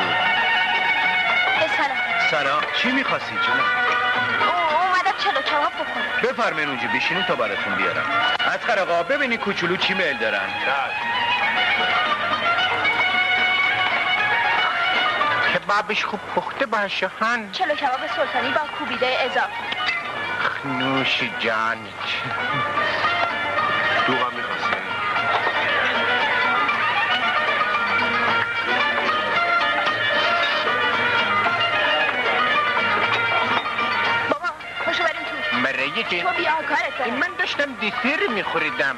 سلام سلام چی میخواستی جونم؟ اومدم چلو کباب بخورم بفرمین اونجا بشینین تا براتون بیارم اصغر آقا ببینی کوچولو چی میل دارن کبابش خوب پخته باشه هن چلو کباب سلطانی با کوبیده اضافه نوش جان دوغم میخواستی بابا خوشو بریم تو برای چی؟ تو بیا کارت دارم من داشتم دیسر میخوریدم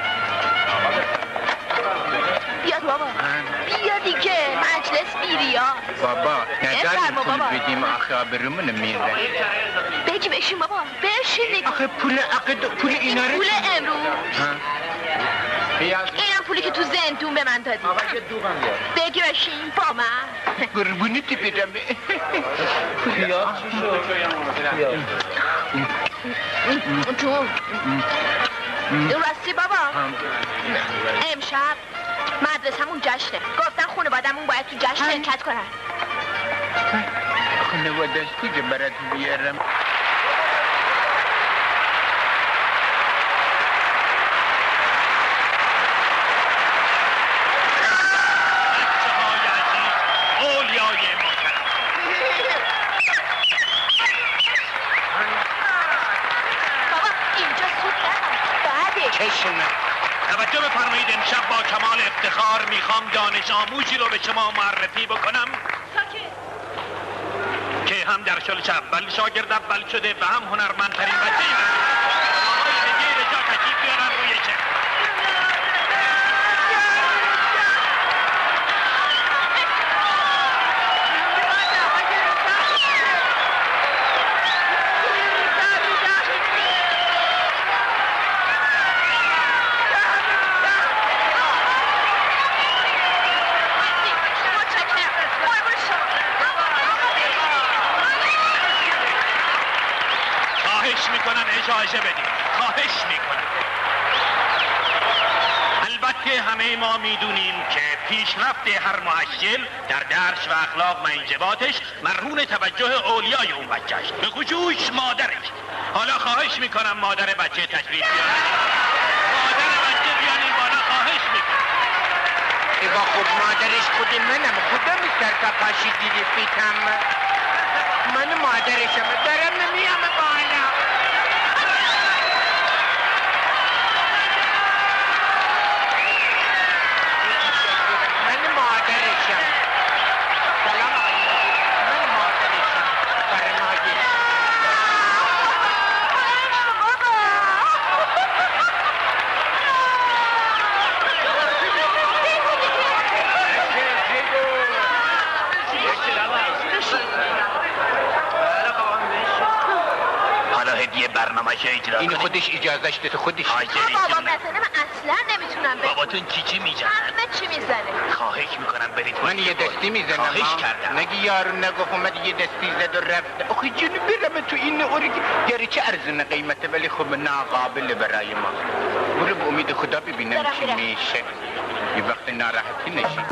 بیا تو بابا بیا دیگه مجلس بیریا بابا بفرما نداریم بابا. پول بدیم آخه آبرومون میره بگی بشین بابا بشین دیگه آخه پول عقد پول اینا رو پول امروز ها؟ اینم پولی که تو زندون به من دادی بگی بشین با من قربونیت برم تو راستی بابا امشب مدرسمون جشنه گفتن خانوادمون باید تو جشن شرکت کنن خانوادش کجا برات بیارم توجه بفرمایید امشب با کمال افتخار میخوام دانش آموزی رو به شما معرفی بکنم که هم در سال اول شاگرد اول شده و هم هنرمندترین بچه آقای هدیه رجا تشریف بیارن روی چه اجازه بدید خواهش میکنم البته همه ما میدونیم که پیشرفت هر محصل در درس و اخلاق و انضباطش مرهون توجه اولیای اون بچه است به خصوص مادرش حالا خواهش میکنم مادر بچه تشریف بیارن مادر بچه بیانین بالا خواهش میکنم با خود مادرش خود منم خودم سر کپاشی دیدی فیتم من مادرشم دارم نمیم بالا برنامه‌ش اجرا این کنی؟ خودش اجازهش ده تو خودش بابا مثلا من اصلا نمیتونم برم باباتون چی چی میزنن؟ همه چی میزنه خواهش میکنم برید من یه دستی میزنم خواهش کردم نگی یارو نگفت اومد یه دستی زد و رفت آخه جونی برم تو این اوری گری چه ارزونه قیمته ولی خب ناقابل برای ما برو به امید خدا ببینم چی میشه یه وقت ناراحتی نشی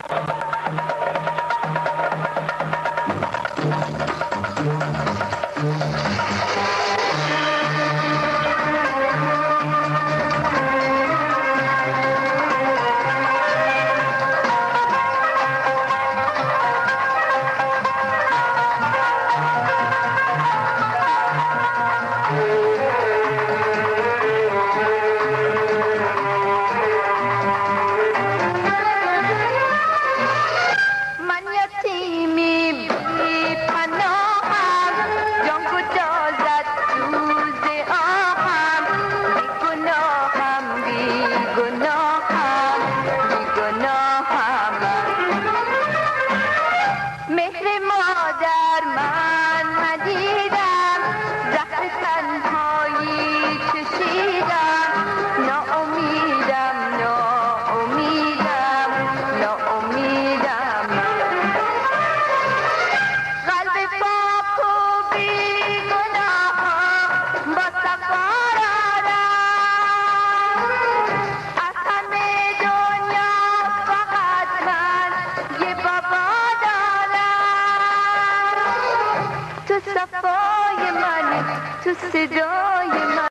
تو صدای من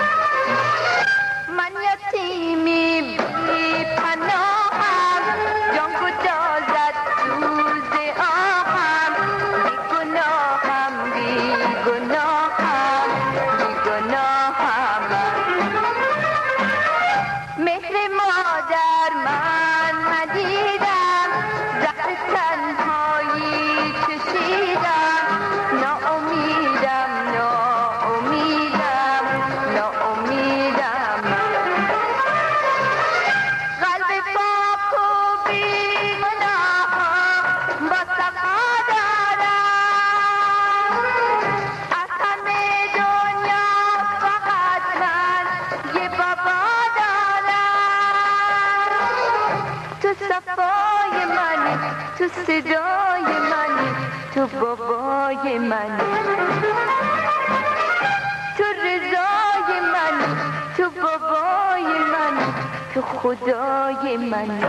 من یتیمی بی پناهم جان گدازد سوز آهم بی گناهم بی گناهم بی گناهم مهر مادر من ندیدم زهر تنهایی چشیدم ناامیدم ناامیدم ناامیدم قلب پاک و بی گناه با صفا دارم از همه دنیا فقط من یه بابا تو صفای منی تو صدای منی تو بابای منی تو رضای منی تو بابای منی تو خدای منی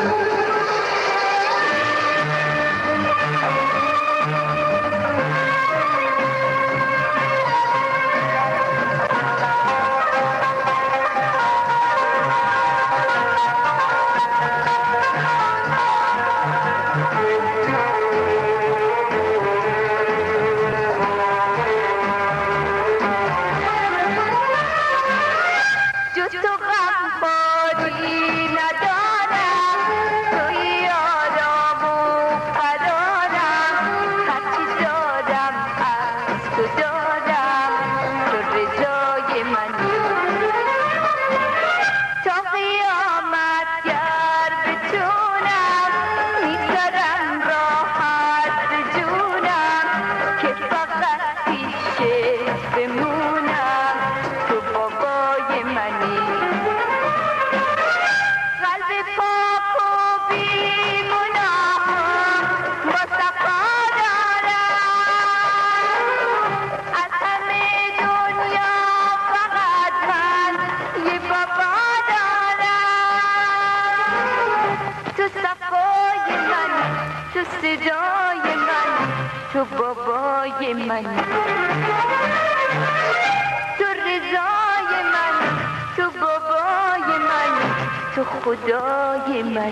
صدای من تو بابای من تو رضای من تو بابای من تو خدای من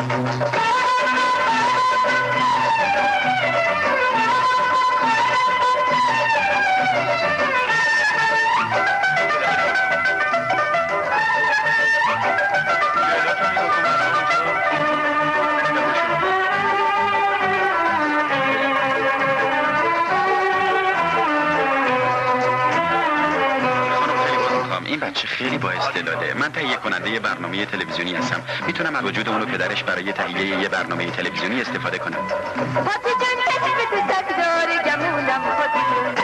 خیلی با استعداده. من تهیه کننده برنامه تلویزیونی هستم. میتونم از وجود اونو پدرش برای تهیه یه برنامه تلویزیونی استفاده کنم. پاتی جون کسی تو سک داره گمونم پاتی جون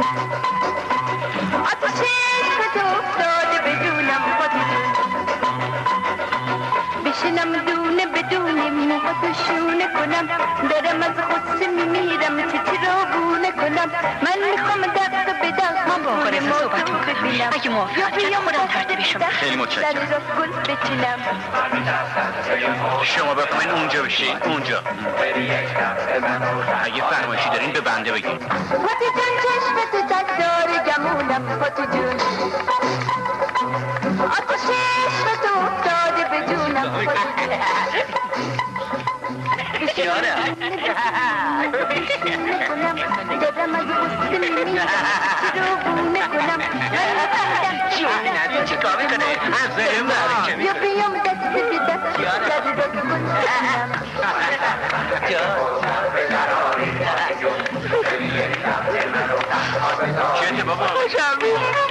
آتش عشق تو افتاده بدونم پاتی جون بشنم دونه بدونه موهاتو شونه کنم دارم از غصه میمیرم تترابونه کنم من میخوام دست به دست من با آقا رضا صحبت میکنم. اگه موافقت کرد خودم ترتیبشو میدم. خیلی متشکرم. شما بفرمایید اونجا بشین. اونجا. اگه فرمایشی دارین به بنده بگین. پاتی جون چشم تو تک داره گمونم پاتی جون آتش عشق تو افتاده به جونم پاتی جون یاره دارم از غصه میمیرم تترابونه کنم چی کار میکنه؟ از ذهن برکه یا بیام دست به دست در راست کنم چیه بابا؟ خوشم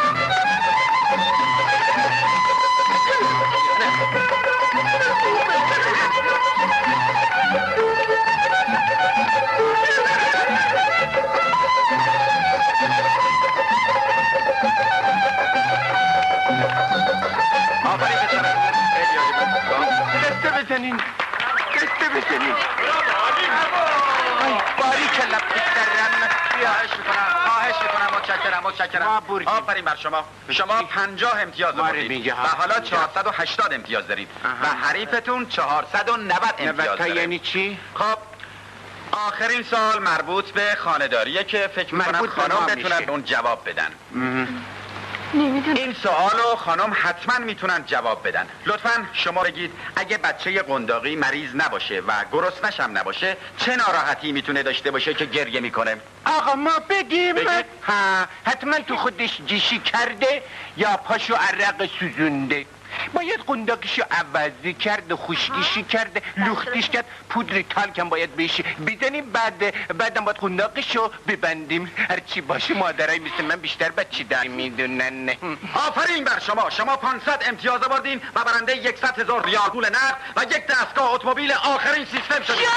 قصه بزنین قصه بزنین باری کلا پسرم خواهش میکنم خواهش میکنم متشکرم متشکرم آفرین بر شما شما پنجاه امتیاز آوردید و حالا چهارصد و هشتاد امتیاز دارید و حریفتون چهارصد و نود امتیاز داره. یعنی چی؟ خب آخرین سال مربوط به خانه‌داریه که فکر میکنم خانم بتونن اون جواب بدن. این سوالو خانم حتما میتونن جواب بدن. لطفاً شما بگید اگه بچه قنداقی مریض نباشه و گرسنش هم نباشه چه ناراحتی میتونه داشته باشه که گریه میکنه؟ آقا ما بگیم ها حتما تو خودش جیشی کرده یا پاشو عرق سوزونده. باید قنداقیشو عوضی کرد و خشکیشی کرد لختیش کرد پودر تالکم باید بهش بدنیم بعد بعدم باید قنداقیشو ببندیم هرچی باشه مادرای مثل من بیشتر بچه داری میدونن. آفرین بر شما شما پانصد امتیاز آوردین و برنده صد هزار ریال پول نقد و یک دستگاه اتومبیل آخرین سیستم شدید.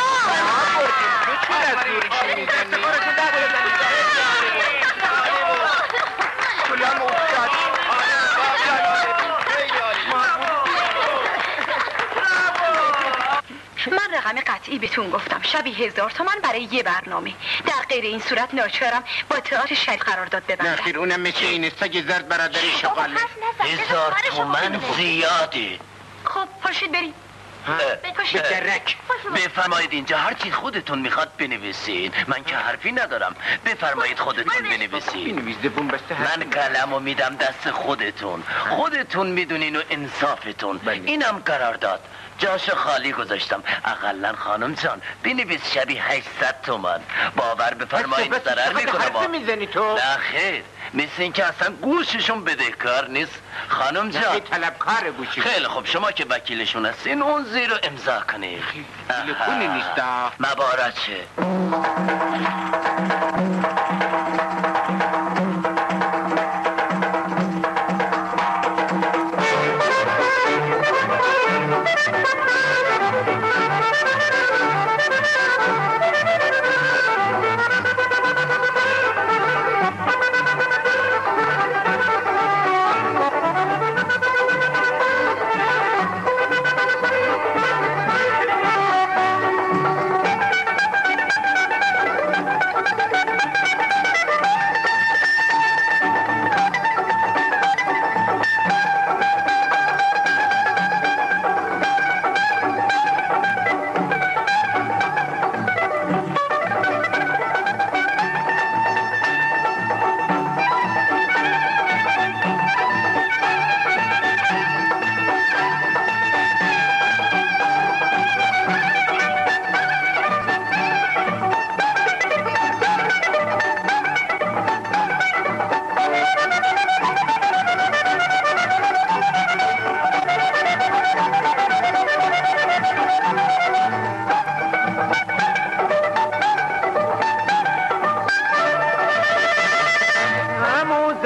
من رقم قطعی بهتون گفتم شبی هزار تومن برای یه برنامه. در غیر این صورت ناچارم با تئاتر شهید قرارداد ببندم. نخیر اونم مثل اینه سگ زرد برادری شغاله. هزار تومن زیادی. خب پاشید بریم. به درک بفرمایید اینجا هر چی خودتون میخواد بنویسین. من که حرفی ندارم. بفرمایید خودتون بنویسین. من قلمو میدم دست خودتون. خودتون میدونین و انصافتون. اینم قرارداد. جاشو خالی گذاشتم. اقلن خانم جان بنویس شبی هشتصد تومن. باور بفرمایید ضرر میکنم. حرفی میزنی تو؟ نه خیر مثل این که اصلا گوششون بدهکار نیست. خانم جان طلبکار گوشی. خیلی خب شما که وکیلشون هستین اون زیر رو امضا کنید. تلفنی نیست. مبارکه.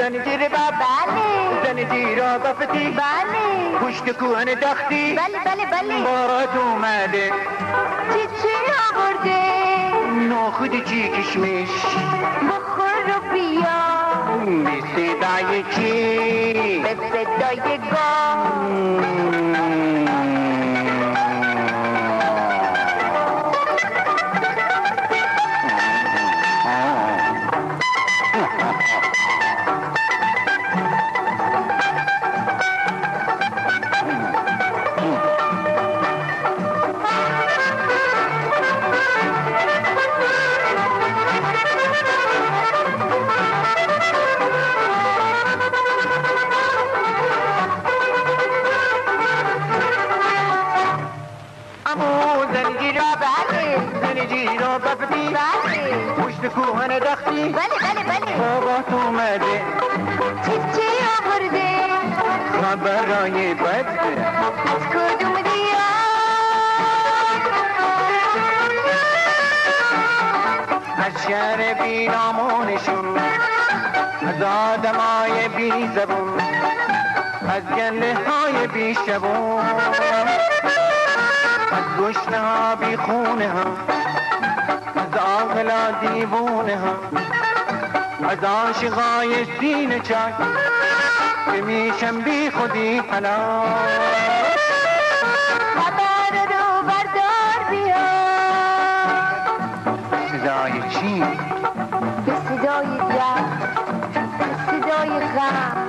زنجیر باب بله زنجیر بافتی بله پشت کوهن دختی بله بله بله بارات اومده چی چی آورده ناخود چی کشمش بخور و بیا به صدای چی به صدای گام پشت کوهن دختی بله بله بله بابات اومده چی چی آورده خبرای بد از کدوم دیا از شهر بی نامونشون از آدمای بی زبون از گله های بی شبون از گشنه ها بی خونه ها از عاقلا دیوونه ها از عاشقای سینه چاک که میشن بی خودی حلال خبر رو بردار بیا صدای چی؟ به صدای درد به صدای غم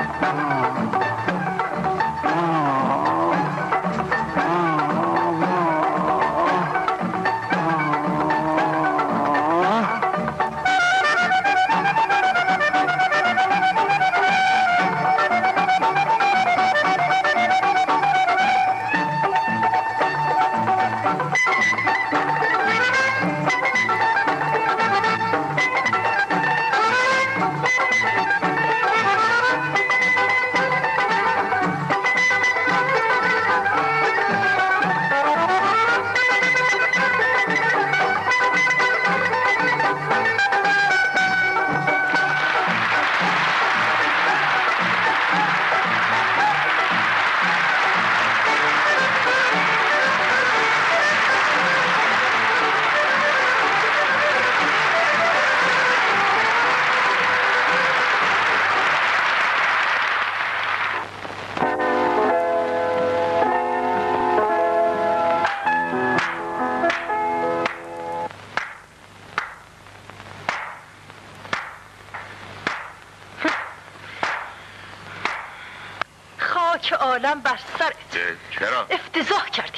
که عالم بر سرت چرا؟ افتضاح کردی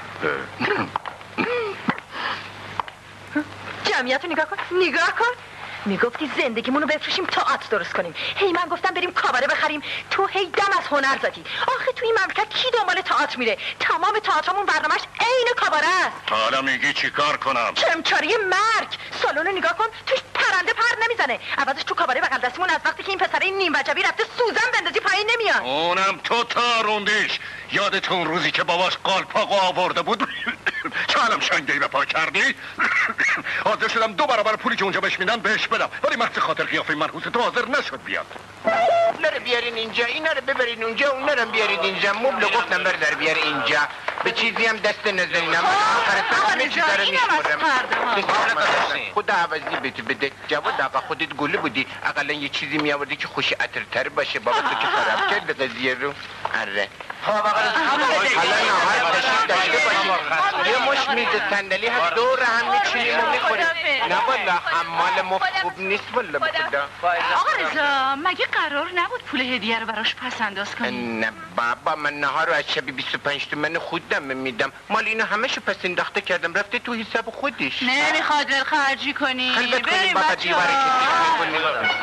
جمعیت رو نگاه کن نگاه کن میگفتی زندگیمونو بفروشیم تئاتر درست کنیم هی من گفتم بریم کاباره بخریم تو هی دم از هنر زدی آخه تو این مملکت کی دنبال تئاتر میره تمام تئاترمون برنامه‌اش عین کاباره است حالا میگی چی کار کنم چمچاری مرگ سالن رو نگاه کن توش پرنده پر نمیزنه عوضش تو کاباره بغل دستمون از وقتی که این پسره این نیم وجبی رفته سوزن بندازی پایین نمیاد اونم تو تاروندیش یادتون روزی که باباش قالپاقو آورده بود چه علم شنگهی به پا کردی حاضر شدم دو برابر پولی که اونجا بهش میدن بهش بدم ولی محض خاطر قیافه منحوس تو حاضر نشد بیاد نره بیارین اینجا اینا رو ببرین اونجا اون نرم بیارید اینجا مبل گفتم بر در بیار اینجا به چیزی هم دست نزنین اما آخر همه چیز داره میشمورم خدا عوضی بهت بده جواد آقا خودت گله بودی اقلا یه چیزی میآوردی که خوش عطرتر باشه بابا تو که خراب کرد قضیه رو اره حالا نهار تشریف داشته باشید یه مش میز صندلی هست دور هم میچینیم و میخوریم نه والا حمال مفت خوب نیست والا بخدا آقا رضا مگه قرار نبود پول هدیه رو براش پس انداز کنی؟ نه بابا من نهار رو از شب بیست و پنج تومن خودم میدم مال اینو همشو پس انداخته کردم رفته تو حساب خودش نمیخواد دل خرجی کنی خلبت کنی بابا دیواره کسی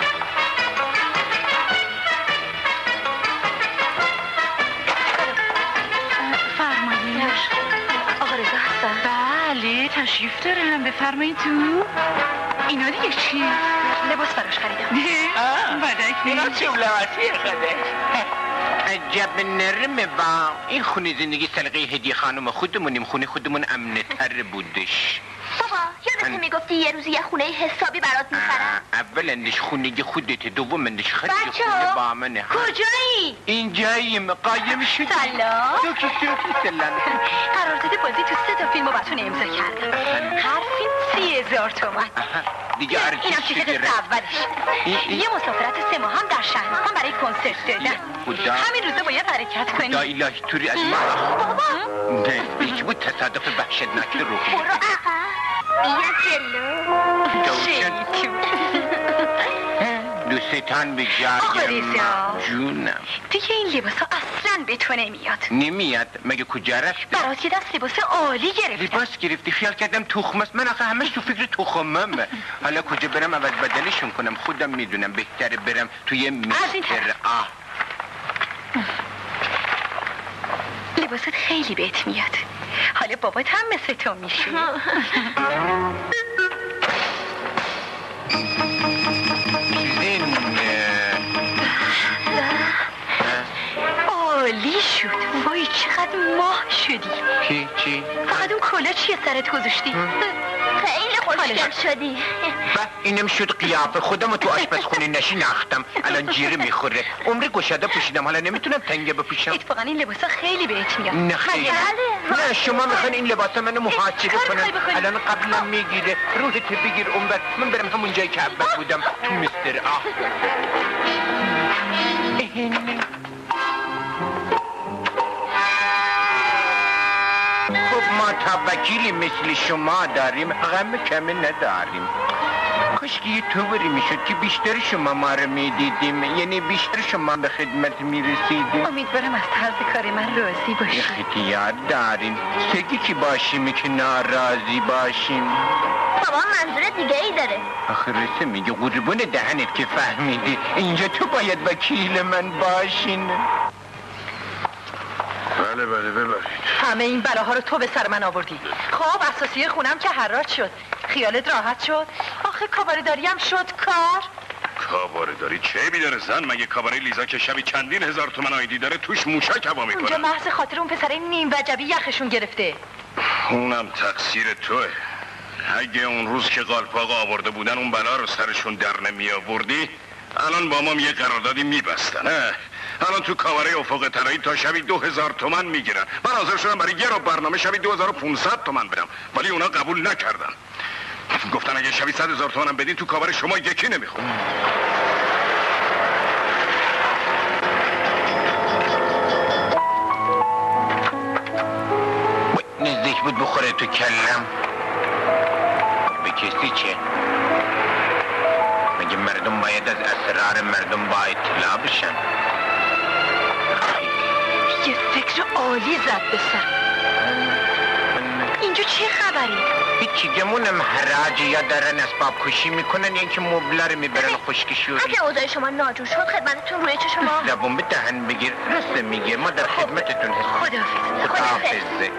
فرمایش آقا رضا هستن؟ بله تشریف دارم بفرمایید تو اینا دیگه چی؟ لباس براش خریدم بدک اینا چه لباسیه خده عجب نرمه با این خونه زندگی سلقه هدیه خانم خودمونیم خونه خودمون امنه تر بودش بابا یادت میگفتی یه روزی یه خونه حسابی برات میخرم. اول اندش خونه خودت، دوم اندش خرج بچه خونه با منه. کجایی؟ اینجاییم، قایم شدی. سلام. دوکی دوکی سلام. قرارداد بازی تو سه تا فیلمو باتون امضا کردم. هر فیلم سی هزار تومن. دیگه هر اینم که قسط اولش. یه مسافرت سه ماه هم در شهرستان برای کنسرت دادن. همین روزا باید حرکت کنی. یا الهی توری از ما. بابا نه یکی بود تصادف وحشتناک رو. برو عقب. بیا جلو. دوستان به جرگم جونم. دیگه این لباسا اصلا به تو نمیاد. نمیاد؟ مگه کجا رفته؟ برات یه دست لباس عالی گرفتم. لباس گرفتی؟ خیال کردم تخم است. من آخه همش تو فکر تخمم. حالا کجا برم عوض بدلشون کنم؟ خودم میدونم بهتره برم توی مستر. آه لباست خیلی بهت میاد. حالا بابات هم مثل تو میشه. عالی شد. وای چقدر ماه شدی. چی چی؟ فقط اون کلا چیه سرت گذاشتی؟ خیلی خوشگل شدی. با اینم شد قیافه. خودم تو آشپزخونه نشی نختم. الان جیره میخوره. عمری گشاده پوشیدم، حالا نمیتونم تنگه بپوشم. اتفاقا این لباسا خیلی بهت میاد. نه خیلی. نه شما میخواین این لباسا منو محاسبه کنن. الان قبلا میگیره. روحت بگیر اون بر من برم همون جایی که اول بودم تو مستر. آه خب ما تا وکیلی مثل شما داریم، غم کمی نداریم. کاش که یه طوری میشد که بیشتر شما ما رو میدیدیم، یعنی بیشتر شما به خدمت میرسیدیم. امیدوارم از طرز کار من راضی باشی. اختیار داریم. سگی که باشیم که ناراضی باشیم. بابا منظور دیگه ای داره. آخه رسه میگه قربون دهنت که فهمیدی اینجا تو باید وکیل من باشین. بله بله ببرید. همه این بلاها رو تو به سر من آوردی. خب اساسی خونم که حراج شد. خیالت راحت شد؟ آخه کابارداری هم شد کار. کابارداری چه بیداره زن؟ مگه کاباره لیزا که شبی چندین هزار تومن آیدی داره توش موشک هوا میکنه. اونجا محض خاطر اون پسره نیم وجبی یخشون گرفته. اونم تقصیر توه. اگه اون روز که قالپاق آورده بودن اون بلا رو سرشون در نمی آوردی الان با ما یه قراردادی میبستن. الان تو کاوره افق طلایی تا شبی دو هزار تومن میگیرن. من حاضر شدم برای یه رو برنامه شبی دو هزار و پونصد تومن بدم، ولی اونا قبول نکردن. گفتن اگه شبی صد هزار تومنم بدین تو کاوره شما یکی نمیخون. نزدیک بود بخوره تو کلم. به کسی چه؟ مگه مردم باید از اسرار مردم با اطلاع بشن؟ یه فکر عالی زد به سر. اینجا چه خبری؟ هیچی گمونم حراجی یا دارن اسباب کشی میکنن یا اینکه مبله رو میبرن خشکشوری. اگه اوضاع شما ناجور شد خدمتتون روی چه شما؟ لبون به دهن بگیر. رسته میگه ما در خدمتتون هستیم. خداحافظ. خداحافظ.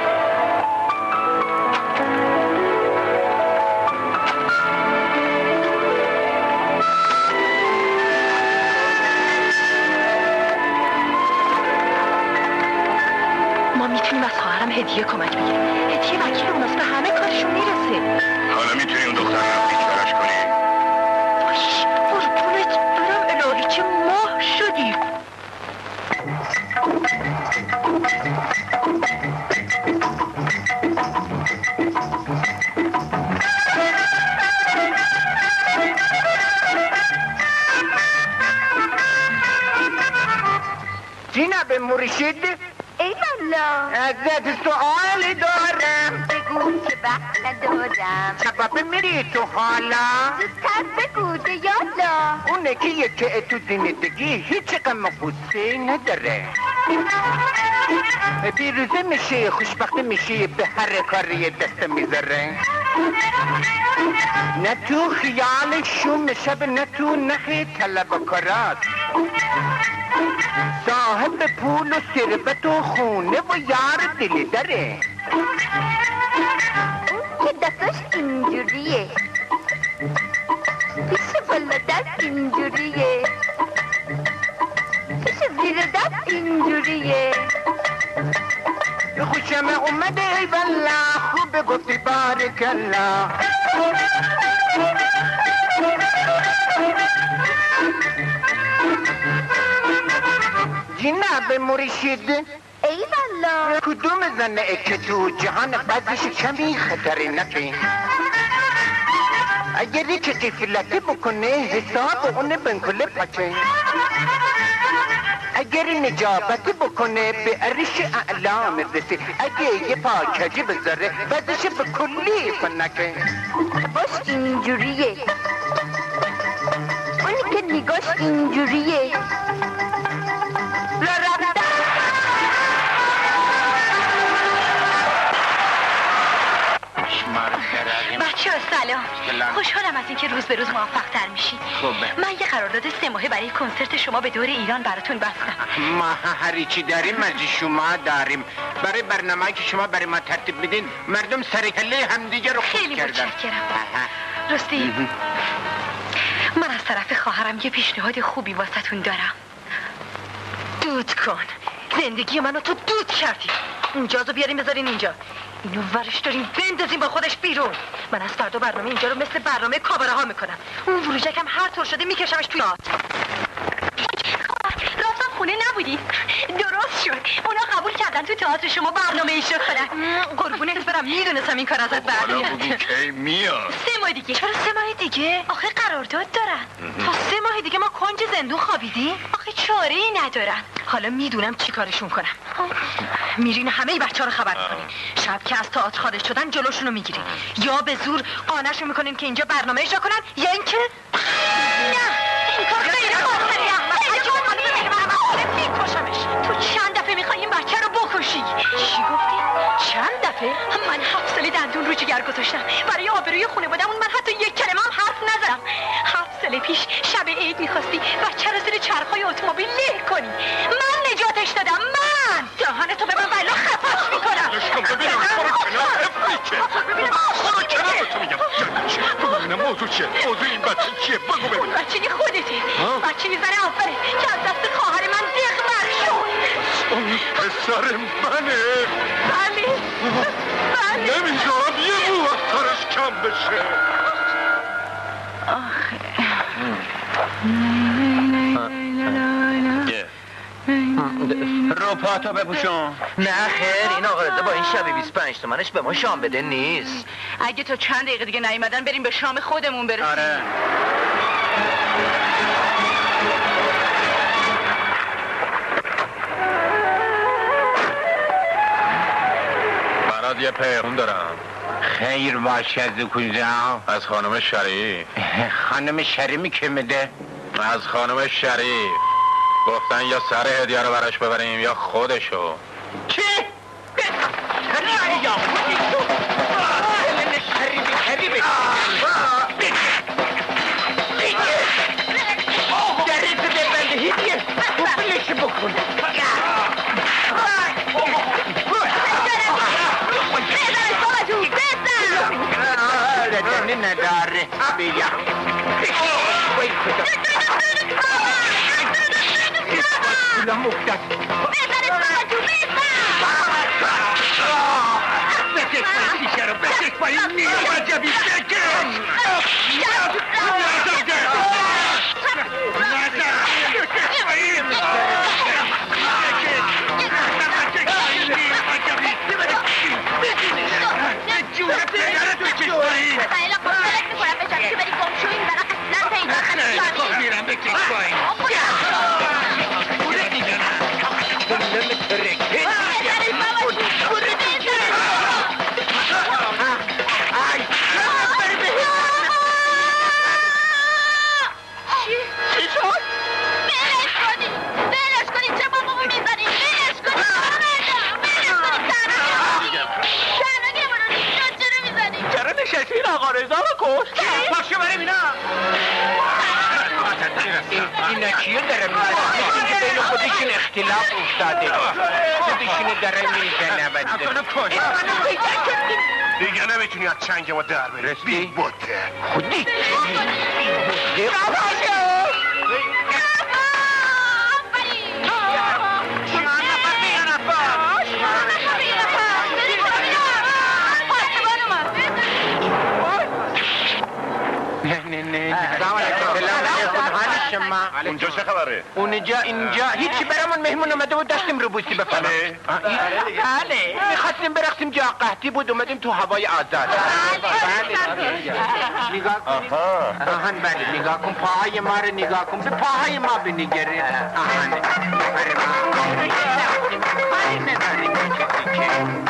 میتونیم از خواهرم هدیه کمک بگیریم. هدیه وکیل اوناست، به همه کارشون میرسه. حالا میتونی اون دختر نفتی براش کنی؟ باش قربونت برم الهی چه ماه شدی. جناب مرشد ای والا ازت سؤال دارم. بگو که وقت ندارم. سبب میری تو حالا؟ زودتر بگو ده یالا. اونه که یکی تو زندگی هیچ غم و غصه نداره. پیروزه میشه، خوشبخته میشه، به هر کاری دست میذاره. نه تو خیال شوم شب، نه تو نخی طلب و کارات. صاحب پول و ثروت و خونه و یار دلی داره. اون که دستاش اینجوریه، پیش بالا دست اینجوریه، پیش زیر دست اینجوریه. خوشم اومده ای والله، خوب گفتی بارک الله. جناب مرشد ای والله کدوم زنه که تو جهان بعدش کمی خطری نکنه اگری که قفلتی بکنه حساب اون بنکله پچه اگر نجابتی بکنه به عرش اعلا میرسه اگه یه پاکجی بذاره بعدش به کلی فنکه باش اینجوریه اونی که نگاش اینجوریه بچه ها سلام خوشحالم از اینکه روز به روز موفق تر میشین من یه قرارداد سه ماهه برای کنسرت شما به دور ایران براتون بستم ما هر چی داریم از شما داریم برای برنامه‌ای که شما برای ما ترتیب میدین مردم سر کله همدیگه رو خود کردن خیلی متشکرم راستی من از طرف خواهرم یه پیشنهاد خوبی واسهتون دارم دود کن زندگی منو تو دود کردی اونجازو بیاریم بذارین اینجا اینو ورش داریم بندازیم با خودش بیرون من از فردا برنامه اینجا رو مثل برنامه کاباره ها میکنم اون وروژکم هر طور شده میکشمش توی آت راستم خونه نبودی درست شد اونا قبول کردن تو تئاتر شما برنامه ایشو کنن قربونت برم میدونستم این کار ازت برمیاد کی میاد سه ماه دیگه چرا سه ماه دیگه آخه قرارداد دارن تا سه ماه دیگه ما کنج زندون خوابیدی آخه چاره ای ندارن حالا میدونم چی کارشون کنم میرین همه بچه ها رو خبر میکنین شب که از تئاتر خارج شدن جلوشون رو میگیرین یا به زور قانعشون میکنین که اینجا برنامه اجرا کنن یا اینکه نه این کار غیر قانونیه میکشمش تو چند دفعه میخوای این بچه رو بکشی چی گفتی؟ چند دفعه؟ من هفت ساله دندون رو جگر گذاشتم برای آبروی خانواده‌مون من حتی یک کلمه هم حرف نزدم هفت سال پیش شب عید میخواستی بچه رو زیر چرخهای اتومبیل له کنی من نجاتش دادم من دهانتو به من بلا خفاش میکنم لشکم ببینم برو کنار افریچه برو کنار تو میگم بگو ببینم موضوع چیه موضوع این بچه چیه بگو ببینم بچه خودته بچه زن آفره که از دست خواهر من دیخ برشون اون پسر منه بله بله نمیذارم یه رو از سرش کم بشه رو پاتو بپوشون نه خیر این آقا رضا با این شب بیست و پنج تومنش به ما شام بده نیست اگه تا چند دقیقه دیگه نیومدن بریم به شام خودمون برسیم آره برات یه پیغام دارم خیر باشه از کجا؟ از خانم شریف خانم شریمی که میده؟ از خانم شریف گفتن یا سر هدیه رو براش ببریم یا خودشو چی؟ یا خودشو شریفی شریفی دریت ببنده هدیه بلش بکن دنی نداره بیا وای خدا کلا مفتد بزنید بابا جو بزن بکش پایین دیشه رو بکش پایین نیو عجبی بکش پاشو بریم اینا اینا چیه داره میزنه اینکه بین خودشون اختلاف افتاده خودشون داره میزنه دیگه نمیتونی از چنگ ما در بری بی بوته خودی بفرما. اونجا چه خبره؟ اونجا اینجا هیچی، برامون مهمون اومده بود داشتیم رو بوسی بفرما. بله؟ بله میخواستیم برقصیم جا قحطی بود اومدیم تو هوای آزاد. بله نگاه کنید. آهان بله نگاه کن، پاهای ما رو نگاه کن، به پاهای ما بنگری. آهان بفرما. کاری نداریم چیزی که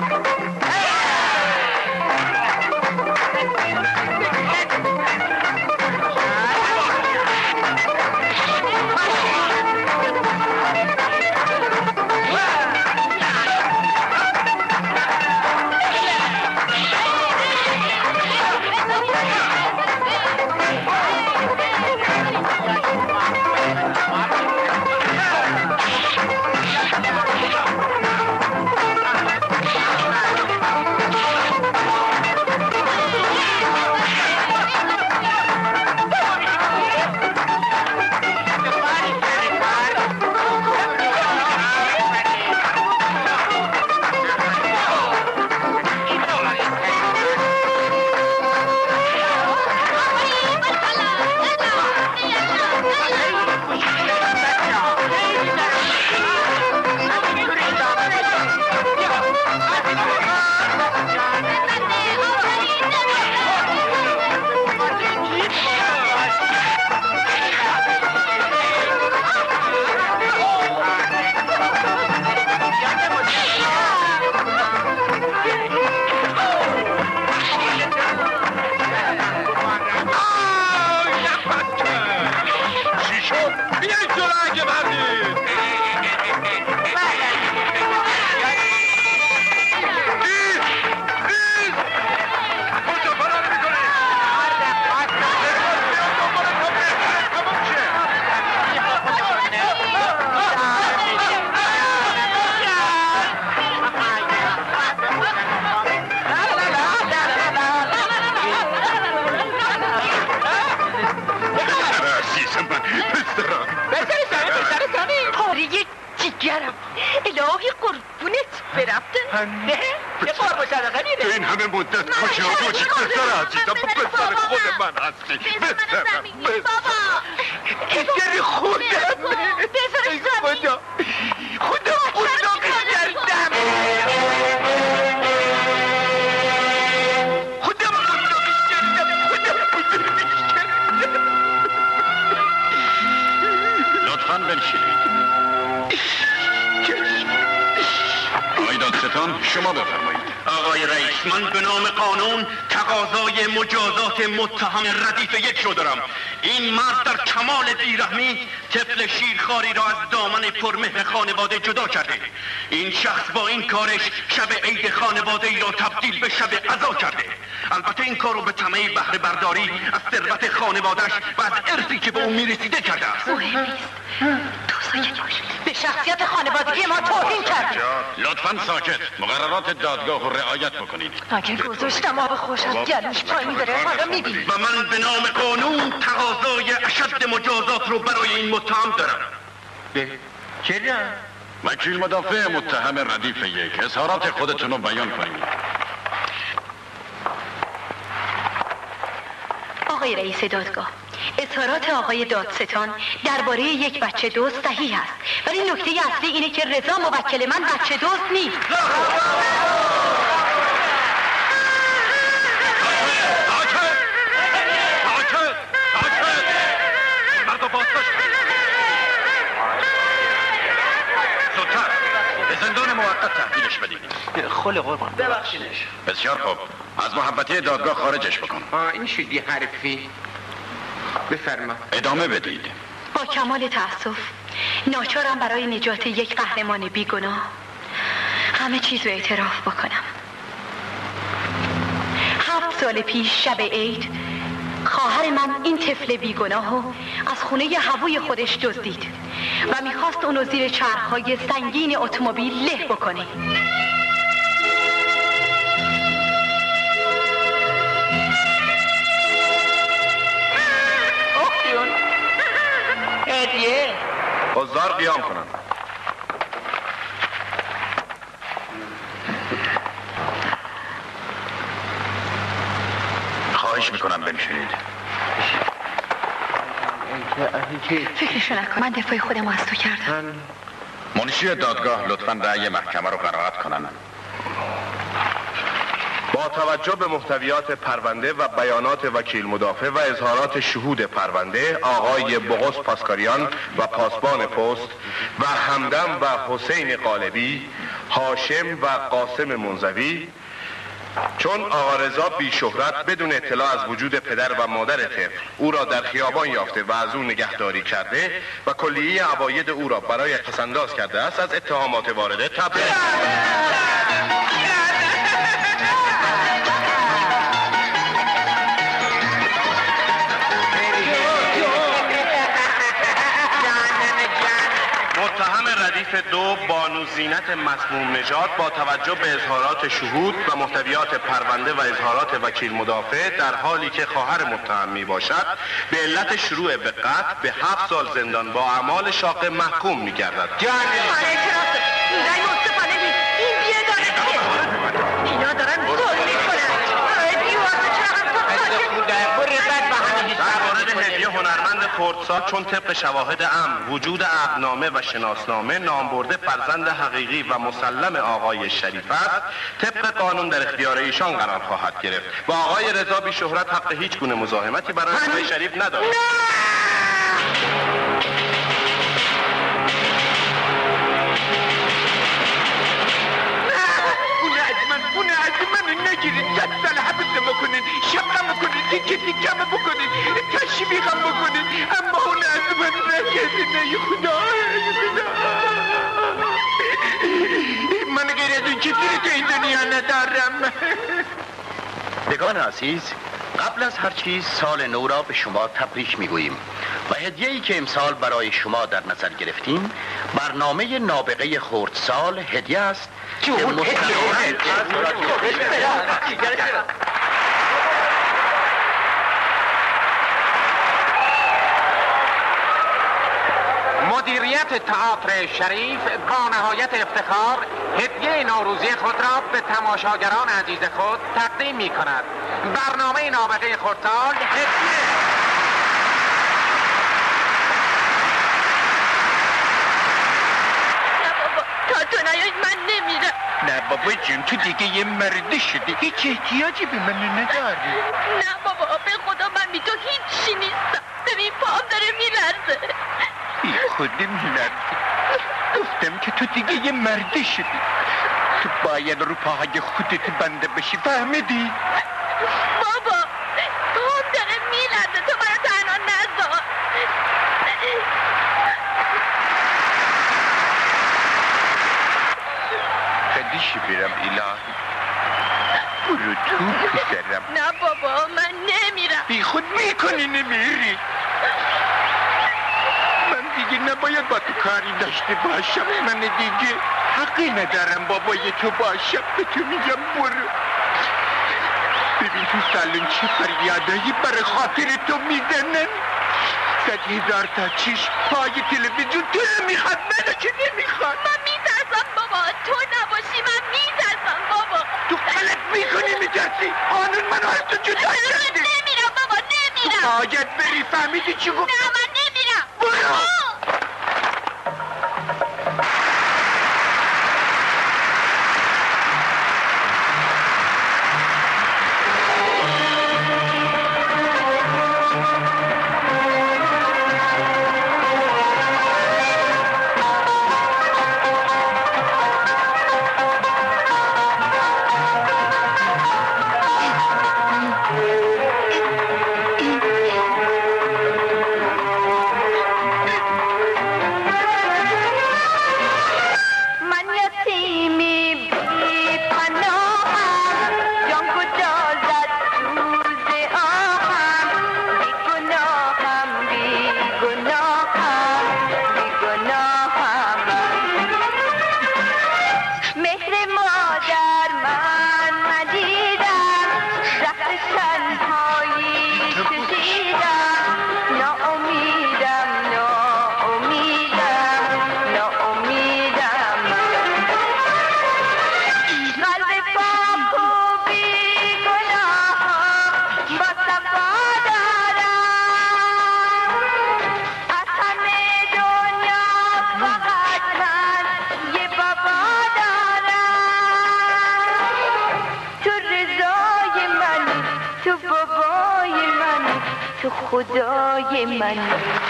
یه قرب صدقه میره. تو این همه مدت کجا بودی پسر عزیزم؟ پسر خود من هستی. پسرم بابا پسر خودم. بذارش زمین. خدا خدا بزرگش کردم. خدا بزرگش کردم. خدا بزرگش کردم. لطفاً بنشینید. آقای دادستان شما بفرمایید. آقای رئیس، من به نام قانون تقاضای مجازات متهم ردیف یک رو دارم. این مرد در کمال بیرحمی طفل شیرخواری را از دامن پرمهر خانواده جدا کرده. این شخص با این کارش شب عید خانواده ای را تبدیل به شب عزا کرده. البته این کار رو به طمع بهره برداری از ثروت خانواده‌اش و از ارثی که به اون میرسیده کرده است. مهم نیست. تو ساکت باش. به شخصیت خانوادگی ما توهین کرد. لطفاً ساکت. مقررات دادگاه رو رعایت بکنید. اگه گذاشتم آب خوش از گلوش پایین بره حالا میبینی. و من به نام قانون تقاضای اشد مجازات رو برای این متهم دارم. چرا؟ وکیل مدافع متهم ردیف یک، اظهارات خودتون رو بیان کنید. آقای رئیس دادگاه، اظهارات آقای دادستان درباره یک بچه دزد صحیح است، ولی نکته اصلی اینه که رضا موکل من بچه دزد نیست. زندان موقت تحویلش بدید. خل قربان ببخشیدش. بسیار خوب. از محبتی دادگاه خارجش بکن. آه این شدی حرفی. بفرما. ادامه بدید. با کمال تأسف ناچارم برای نجات یک قهرمان بیگناه همه چیز رو اعتراف بکنم. هفت سال پیش شب عید خواهر من این طفل بیگناهو از خونه هووی خودش دزدید و میخواست اونو زیر چرخهای سنگین اتومبیل له بکنه. اختیون هدیه حضار قیام کنن. خواهش میکنم بنشینید. فکرشو نکن، من دفاع خودم از تو کردم. منشی دادگاه لطفاً رأی محکمه رو قرائت کنن. با توجه به محتویات پرونده و بیانات وکیل مدافع و اظهارات شهود پرونده آقای بغض پاسکاریان و پاسبان پست و همدم و حسین قالبی، هاشم و قاسم منزوی، چون آقا رضا بی شهرت بدون اطلاع از وجود پدر و مادر طفل او را در خیابان یافته و از او نگهداری کرده و کلیه عواید او را برای پسنداز کرده است، از اتهامات وارده تبرئه. متهم ردیف دو بانو زینت مسموم نژاد با توجه به اظهارات شهود و محتویات پرونده و اظهارات وکیل مدافع در حالی که خواهر متهم می باشد به علت شروع به قتل به هفت سال زندان با اعمال شاقه محکوم می گردد. اینا دارن ظلم میکنن. هدیه هنرمند خردسال چون طبق شواهد امر وجود عقدنامه و شناسنامه نامبرده فرزند حقیقی و مسلم آقای شریف است، طبق قانون در اختیار ایشان قرار خواهد گرفت و آقای رضا بی شهرت حق هیچ گونه مزاحمتی برای آقای شریف ندارد. اونه از من نگیرید، صد سال حبس بکنید، شقه بکنید، تیکه تیکه بکنید، تشویقم بکنید، اما اونه از من نگیرید. ای خدا من غیر از این چیزی تو این دنیا ندارم. بگان عزیز، قبل از هر چیز سال نو را به شما تبریک میگوییم و هدیه‌ای که امسال برای شما در نظر گرفتیم برنامه نابغه خردسال هدیه است که مدیریت تئاتر شریف با نهایت افتخار هدیه نوروزی خود را به تماشاگران عزیز خود تقدیم می کند. برنامه نابغه خردسال هدیه تا تو نیایی من نمیرم. نه بابا جون، تو دیگه یه مرده شدی، هیچ احتیاجی به من نداری. نه بابا، به خدا من بی تو هیچی نیستم. ببین پام داره میلرزه. بی خود میلرزه. گفتم که تو دیگه یه مرده شدی، تو باید رو پاهای خودت بنده بشی، فهمیدی؟ بابا پام داره میلرزه، تو منو تنها نذار. قدیشی برم الهی، برو تو پسرم. نه بابا من نمیرم. بی خود میکنی نمیری. من دیگه نباید با تو کاری داشته باشم، من دیگه حقی ندارم بابای تو باشم. به تو میگم برو. ببین تو سالن چه فریادایی برای خاطر تو میزنن. صد هزار تا چشم پای تلویزیون تو نمیخواد، منو که نمیخواد. من میترسم بابا، تو نباشی من میترسم بابا. تو غلط میکنی میترسی، قانون منو از تو جدا کرده. نمیرم بابا نمیرم. تو باید بری، فهمیدی چی گفت؟ نه من نمیرم. برو. تو خدای منی.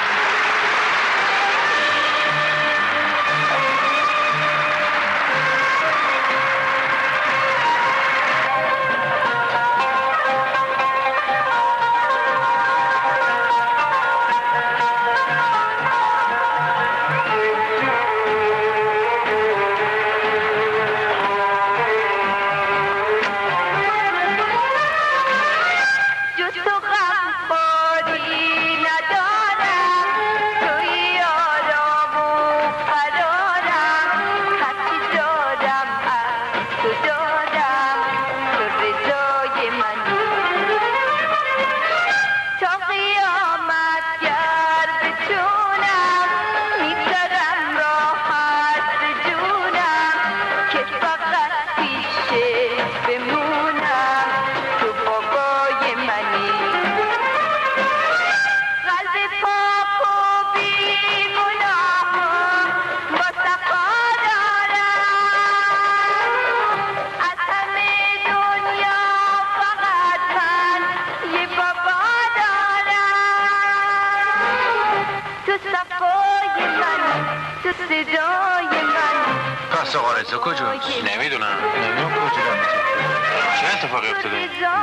پس آقا رضا کجاست؟ نمیدونم نمیدونم کجا چه اتفاقی افتاده؟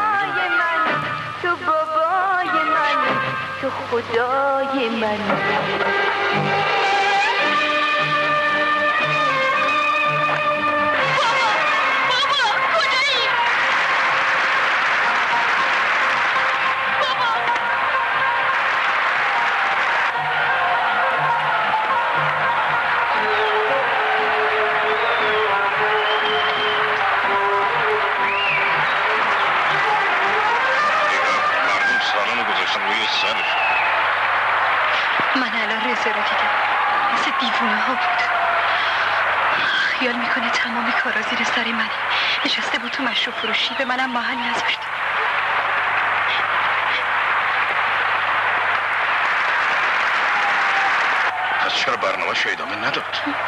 تو بابای منی، تو خدای منی. من الان رضا رو دیدم، مثل دیوونه ها بود. خیال میکنه تمام کارا زیر سر منه. نشسته بود تو مشروب فروشی، به منم محل نذاشت. پس چرا برنامه‌شو ادامه نداد؟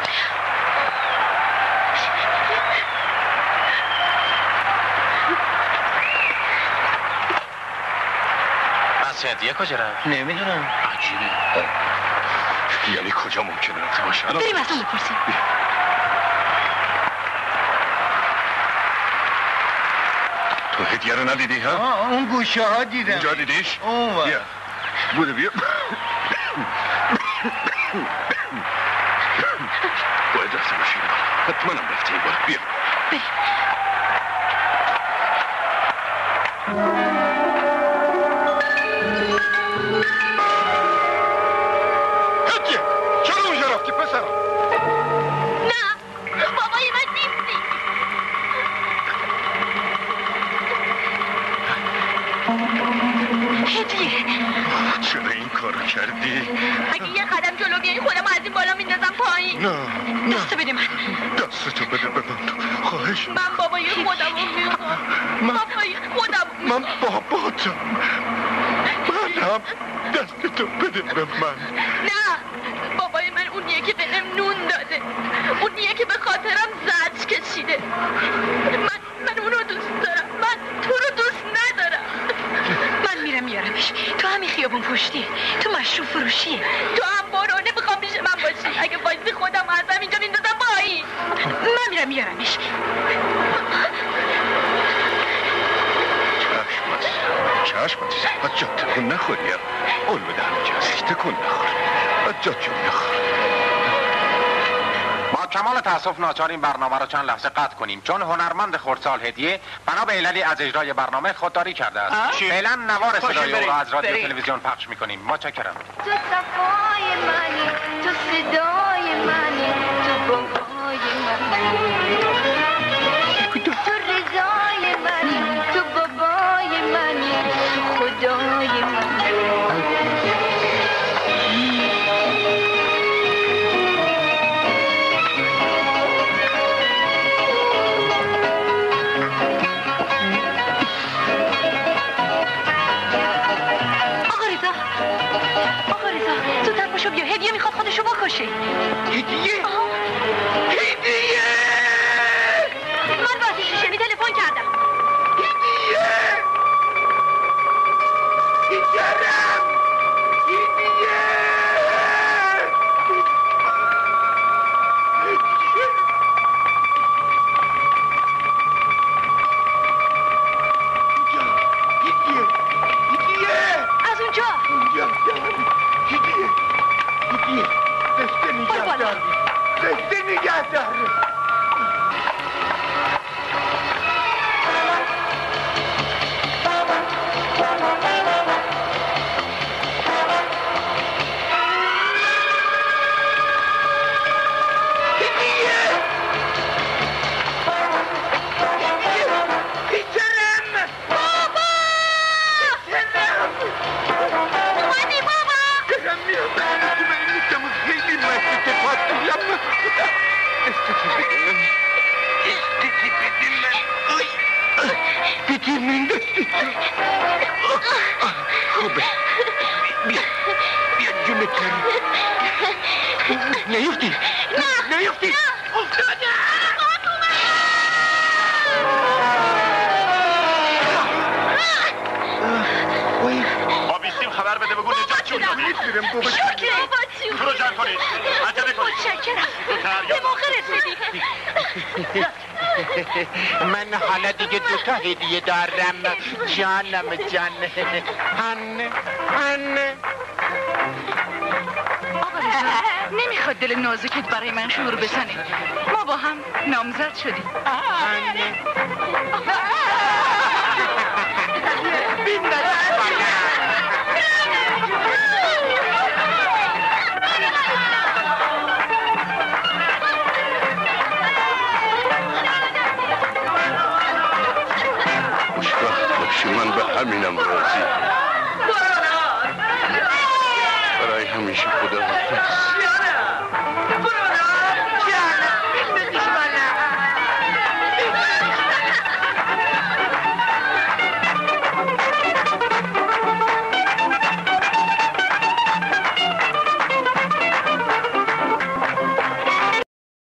هدیه کجا رفت؟ نمیدونم. عجیبه. یعنی کجا ممکنه رفته باشه؟ بریم از اون بپرسیم. تو هدیه رو ندیدی ها؟ آه اون گوشه ها دیدم. اونجا دیدیش؟ اون بیا بوده بیا باید رفته باشیم حتما هم رفته این بار بیا بریم. هدیه چرا اونجا رفتی پسرم؟ نه بابای من نیستی. هدیه چرا این کارو کردی؟ اگه یه قدم جلو بیایی خودم از این بالا میندازم پایین. نه نه دست بده من. دستتو بده به من خواهش من بابای خودم رو میخوام. بابای خودم من باباتم. من هم دستتو بده به من. نه بابای من اونیه که بهم نون داده، اونیه که به خاطرم زجر کشیده. من من اونو دوست دارم، من تو رو دوست ندارم. من میرم میارمش. تو همین خیابون پشتی، تو مشروب فروشیه. تو هم برو، نمیخوام پیش من باشی. اگه بازی خودم ازم اینجا میندازم پایین. من میرم میارمش. چشم عزیزم، چشم عزیزم. از جا تکون نخوری. اول بده همه جا هستی، تکون نخور. از جا جون نخور. با کمال تأسف ناچار این برنامه را چند لحظه قطع کنیم، چون هنرمند خردسال هدیه بنا به عللی از اجرای برنامه خودداری کرده است. فعلا نوار صدای او را از رادیو تلویزیون پخش میکنیم. متشکرم. تو صفای منی، تو صدای منی، تو بابای منی، تو رضای منی، تو بابای منی، تو خدای منی. بیا هدیه میخواد خودشو بکشه. هدیه؟ هدیه؟ تیر میندازی خوبه بیا بیا جون تر نیفتی نه نیفتی آبیستیم خبر بده بگو نجات جون میرم بابا شکره تو رو جمع کنید عجله کنید متشکرم به موقع رسیدی من حالا دیگه دوتا هدیه دارم جانم جان هنه هنه آقا رضا نمیخواد دل نازکت برای من شور بزنه ما با هم نامزد شدیم هنه